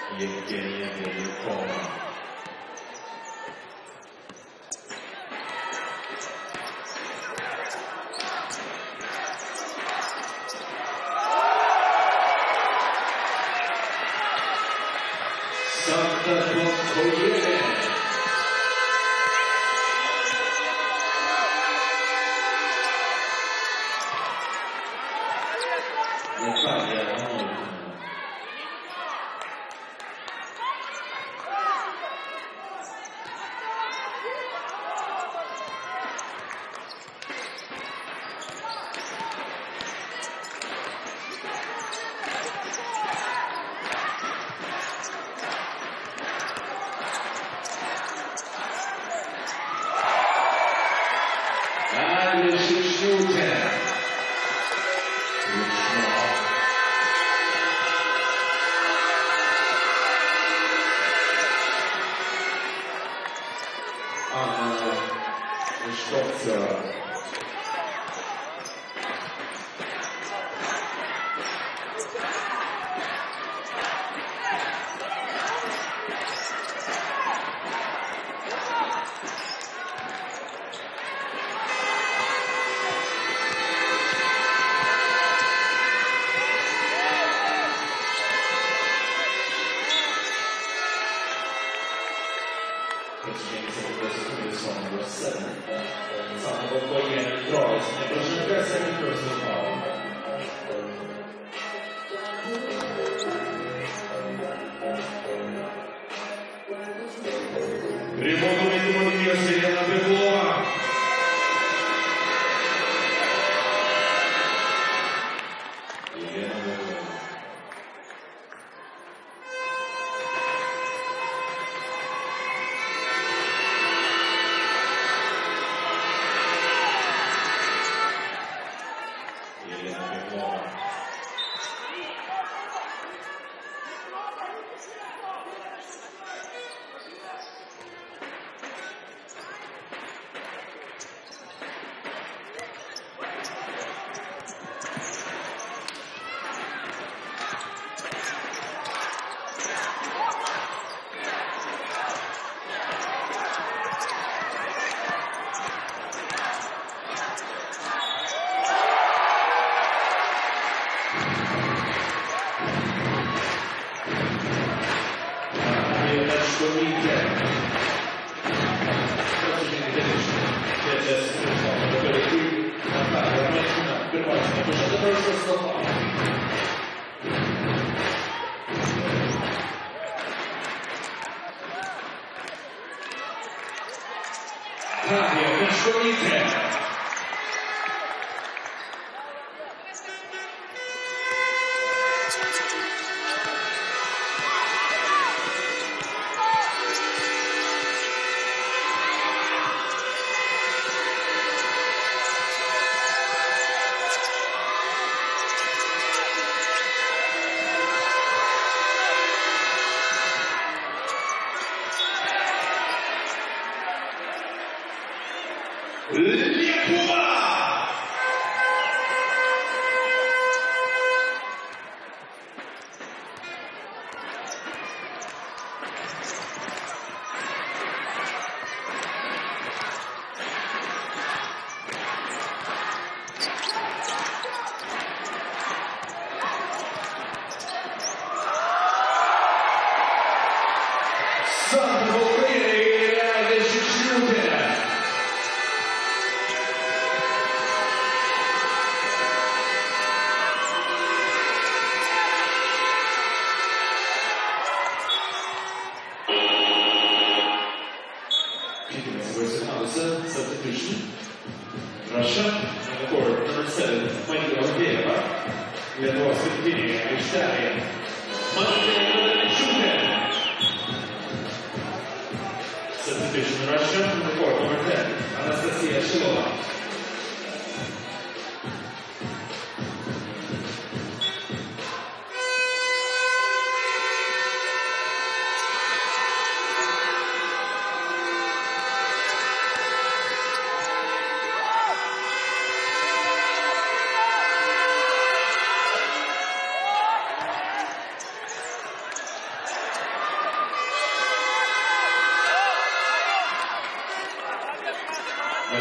Евгения Белякова. Santa Concoyene. Natalia Hamilton.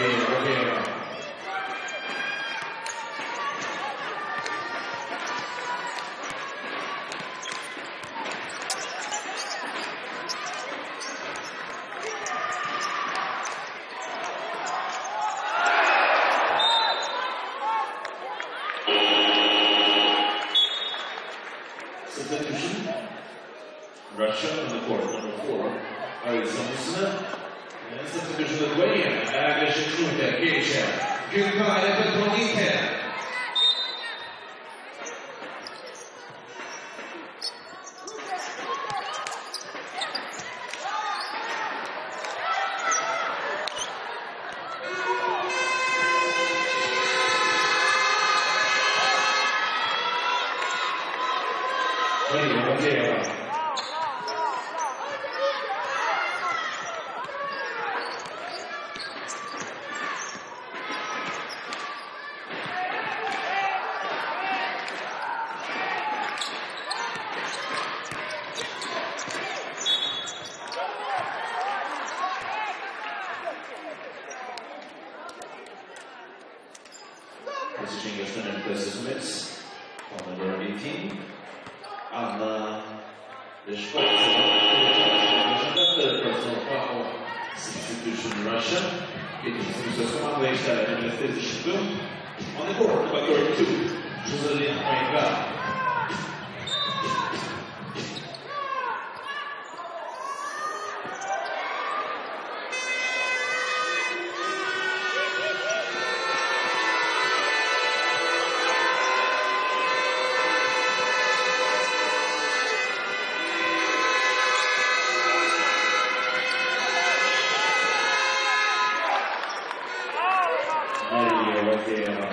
Rivera. Substitution. Russia on the court, number four. Alison Smith. And substitution of William. Agnes Schnuter, Geisha. Goodbye, Petronite. William Mateo. Messaging is done in places mix. On number eighteen. Anna Leshkovtseva. Third personal foul. Substitution Russia. Hittills komanda istället nummer thirty-two. On the court, number thirty-two. Joseline Oinga. Maria Vaquera.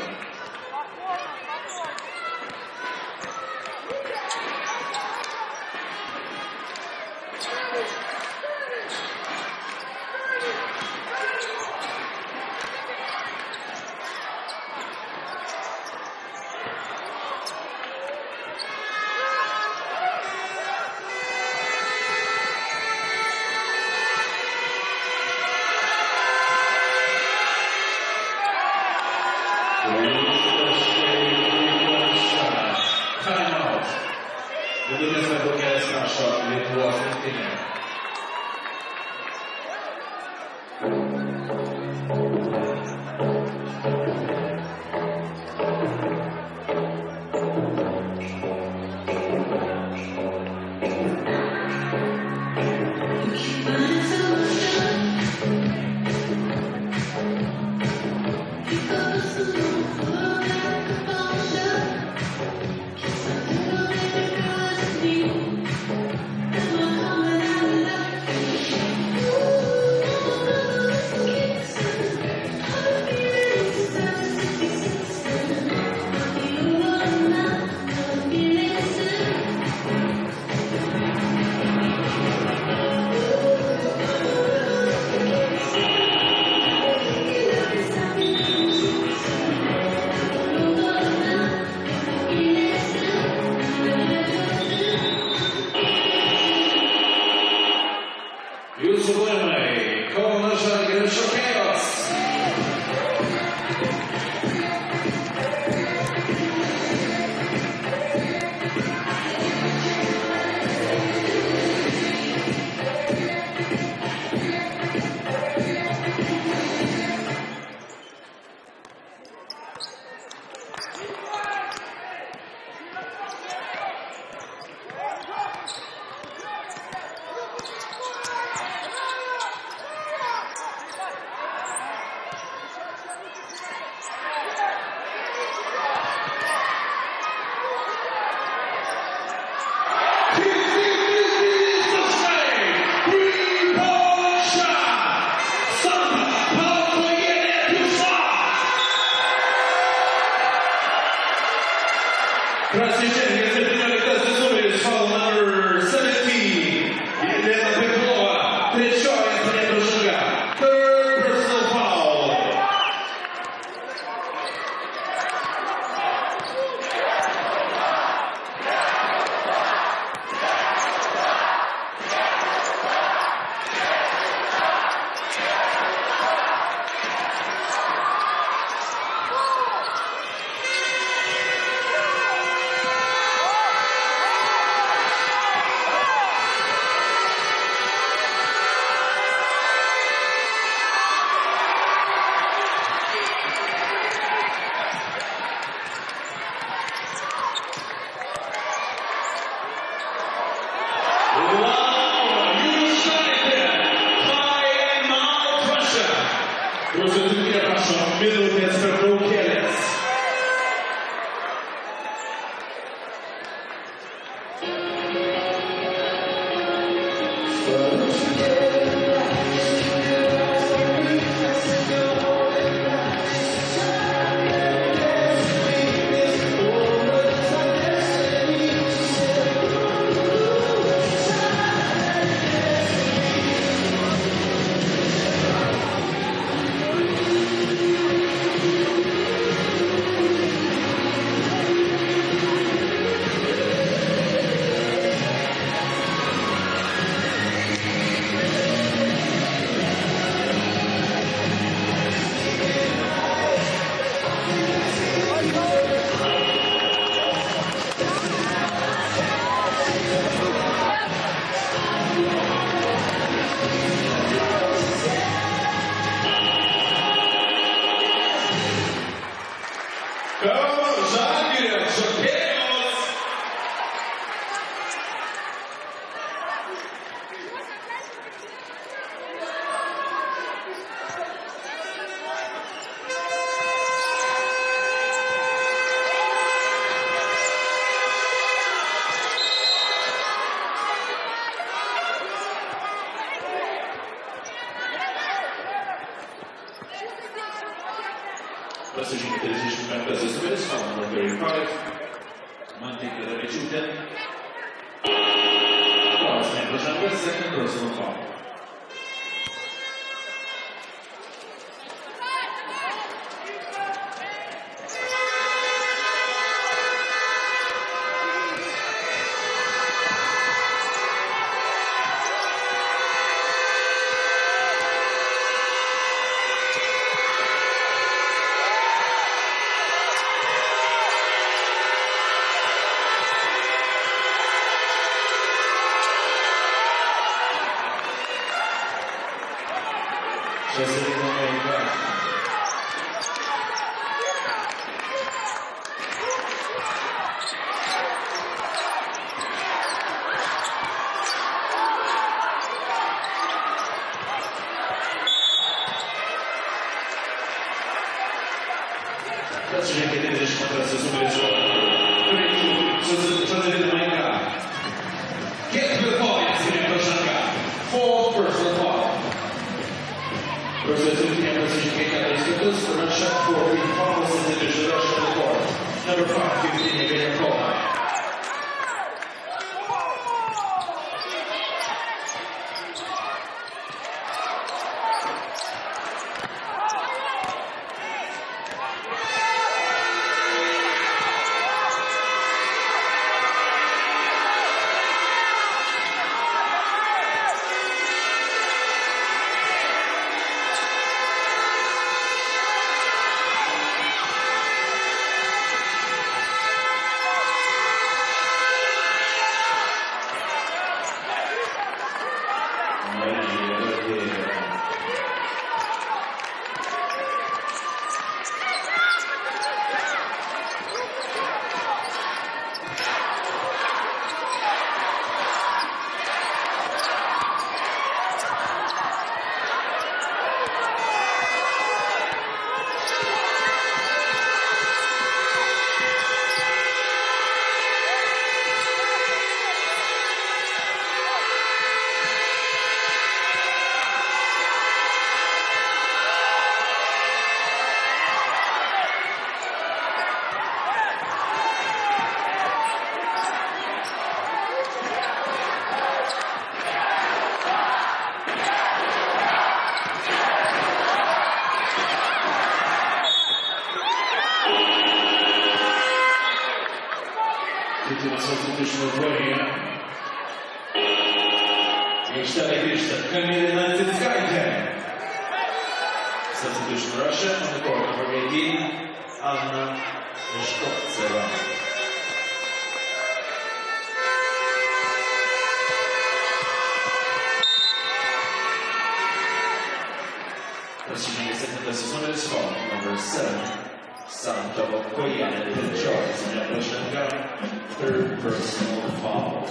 Timeout. Будем знакомиться с нашим литвовским тренером. Юсуф Комнаш Гришокеос. Просвещение цепляли Костюмович, фаул номер seventeen. Елена Петрова, третья из Петрушенко. Third personal foul. Precision utilization by President Smith, foul number thirty-five. Mantik Rebechutin. Last name Roshanka, second personal foul. Substitution Russia on the court, number eighteen, Anna Shkovtseva. Receiving the second lesson on his phone, number seven, Santa Koyan, the charge, and Rushenka, third personal foul.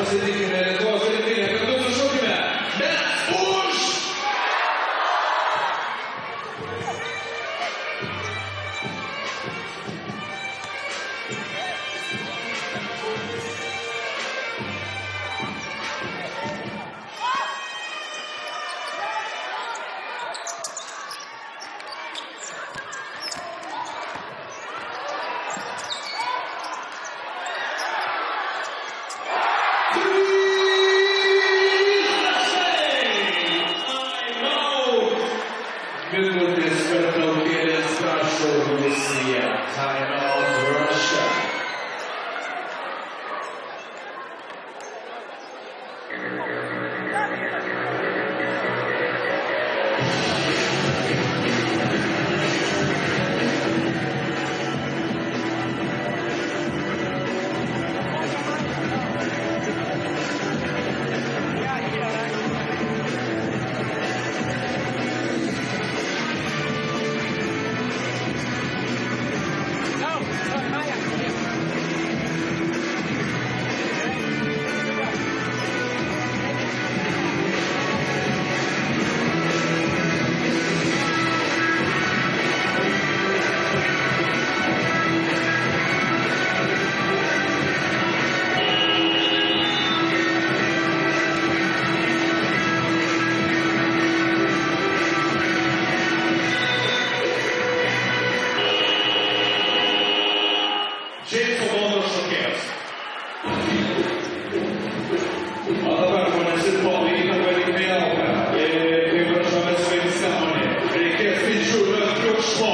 pasitikime Lietuvos rinktinę, kartu sušaukime. Mes už! Minutės pertraukėlės prašo Rusija. Time out Russia. Džeimso Bondo šokėjas. O dabar, ponas ir ponai, įtaka linkmė auga. Kaip prašome svaitis sąmonė, reikės didžiulio triukšmo.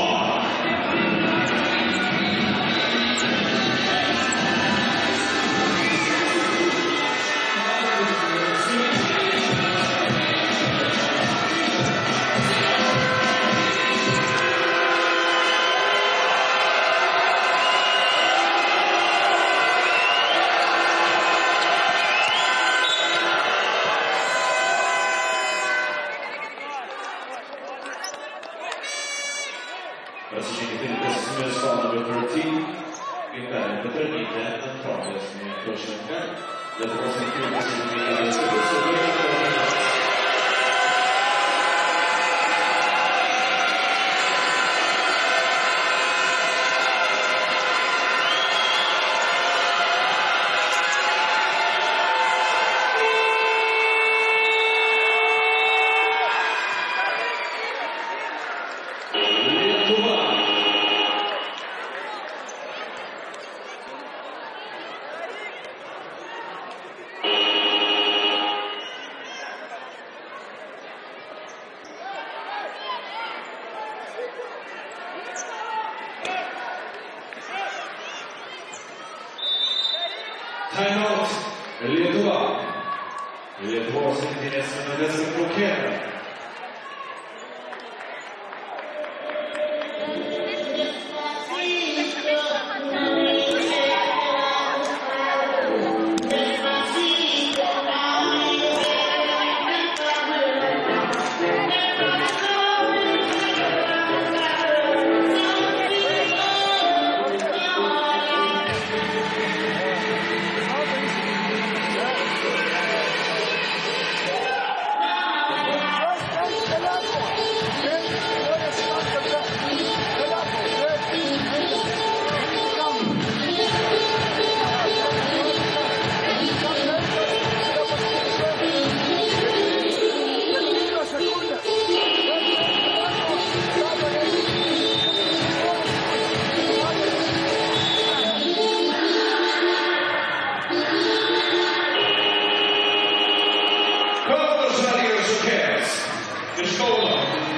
Pasižiūrėkite, kas mes valome trylika, gintarė Petronytė, Antronis Mėkošenka, Lietuvos rinktinė pasižiūrėkite institucijų. Time out Lietuva. Lietuvos rinktinės minutės pertraukėlė. Iš Kauno.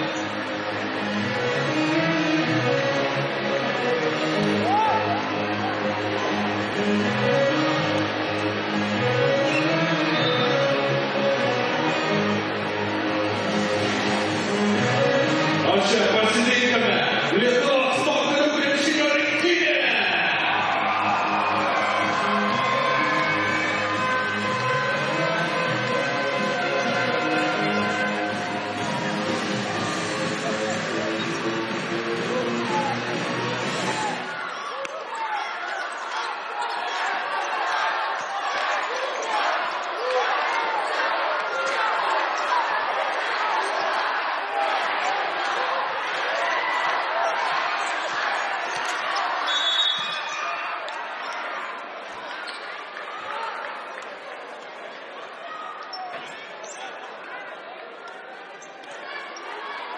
O čia pasitinkame Lietuvos moterų krepšinio rinktinė.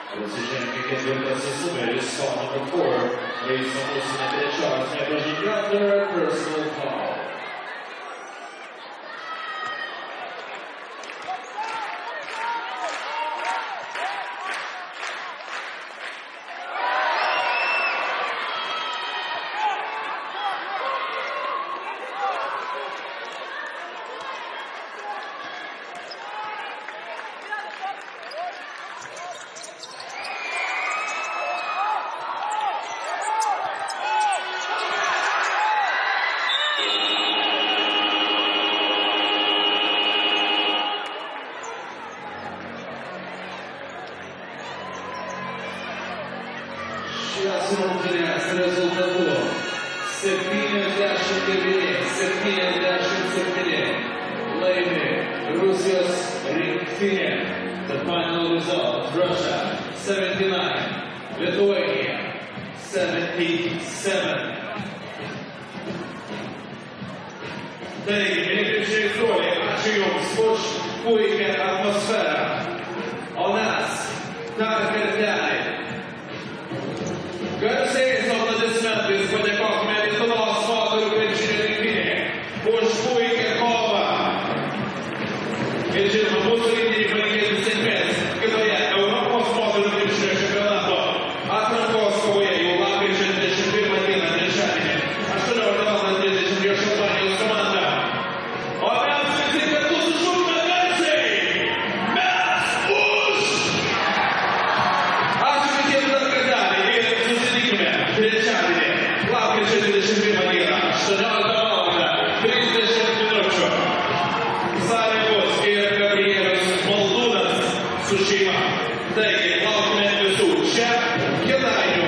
Pasižengė ketvirtasis numeris, call number four, Leisa Musina trečios, nepažinga, third personal foul. Šios rungtynės rezultatu septyniasdešimt devyni septyniasdešimt septyni laimi Rusijos rinktinė. The final result, Russia seventy-nine, Lithuania seventy-seven. Taigi, mėlyšiai troliai, ačiū Jums už puikią atmosferą. O mes dar kartelį garsiais aplodismentais padėkokime Lietuvos moterų krepšinio rinktinei už puikią kovą. Ir žinoma, mūsų rinktinei palinkėti sėkmės kitoje Europos moterų krepšinio čempionato atrankos kovoje jau lapkričio dvidešimt pirmą dieną trečiadienį aštuonioliktą valandą trisdešimt prieš Albanijos komandą. O mes visi kartu sušaukime garsiai. Mes už! Ačiū visiems dar kartelį ir susitikime trečiadienį, lapkričio dvidešimt pirmą dieną, aštuonioliktą valandą trisdešimt minučių. Salė bus ir Gabrielius Maldūnas su šeima. Taigi, laukime visų čia Kėdainių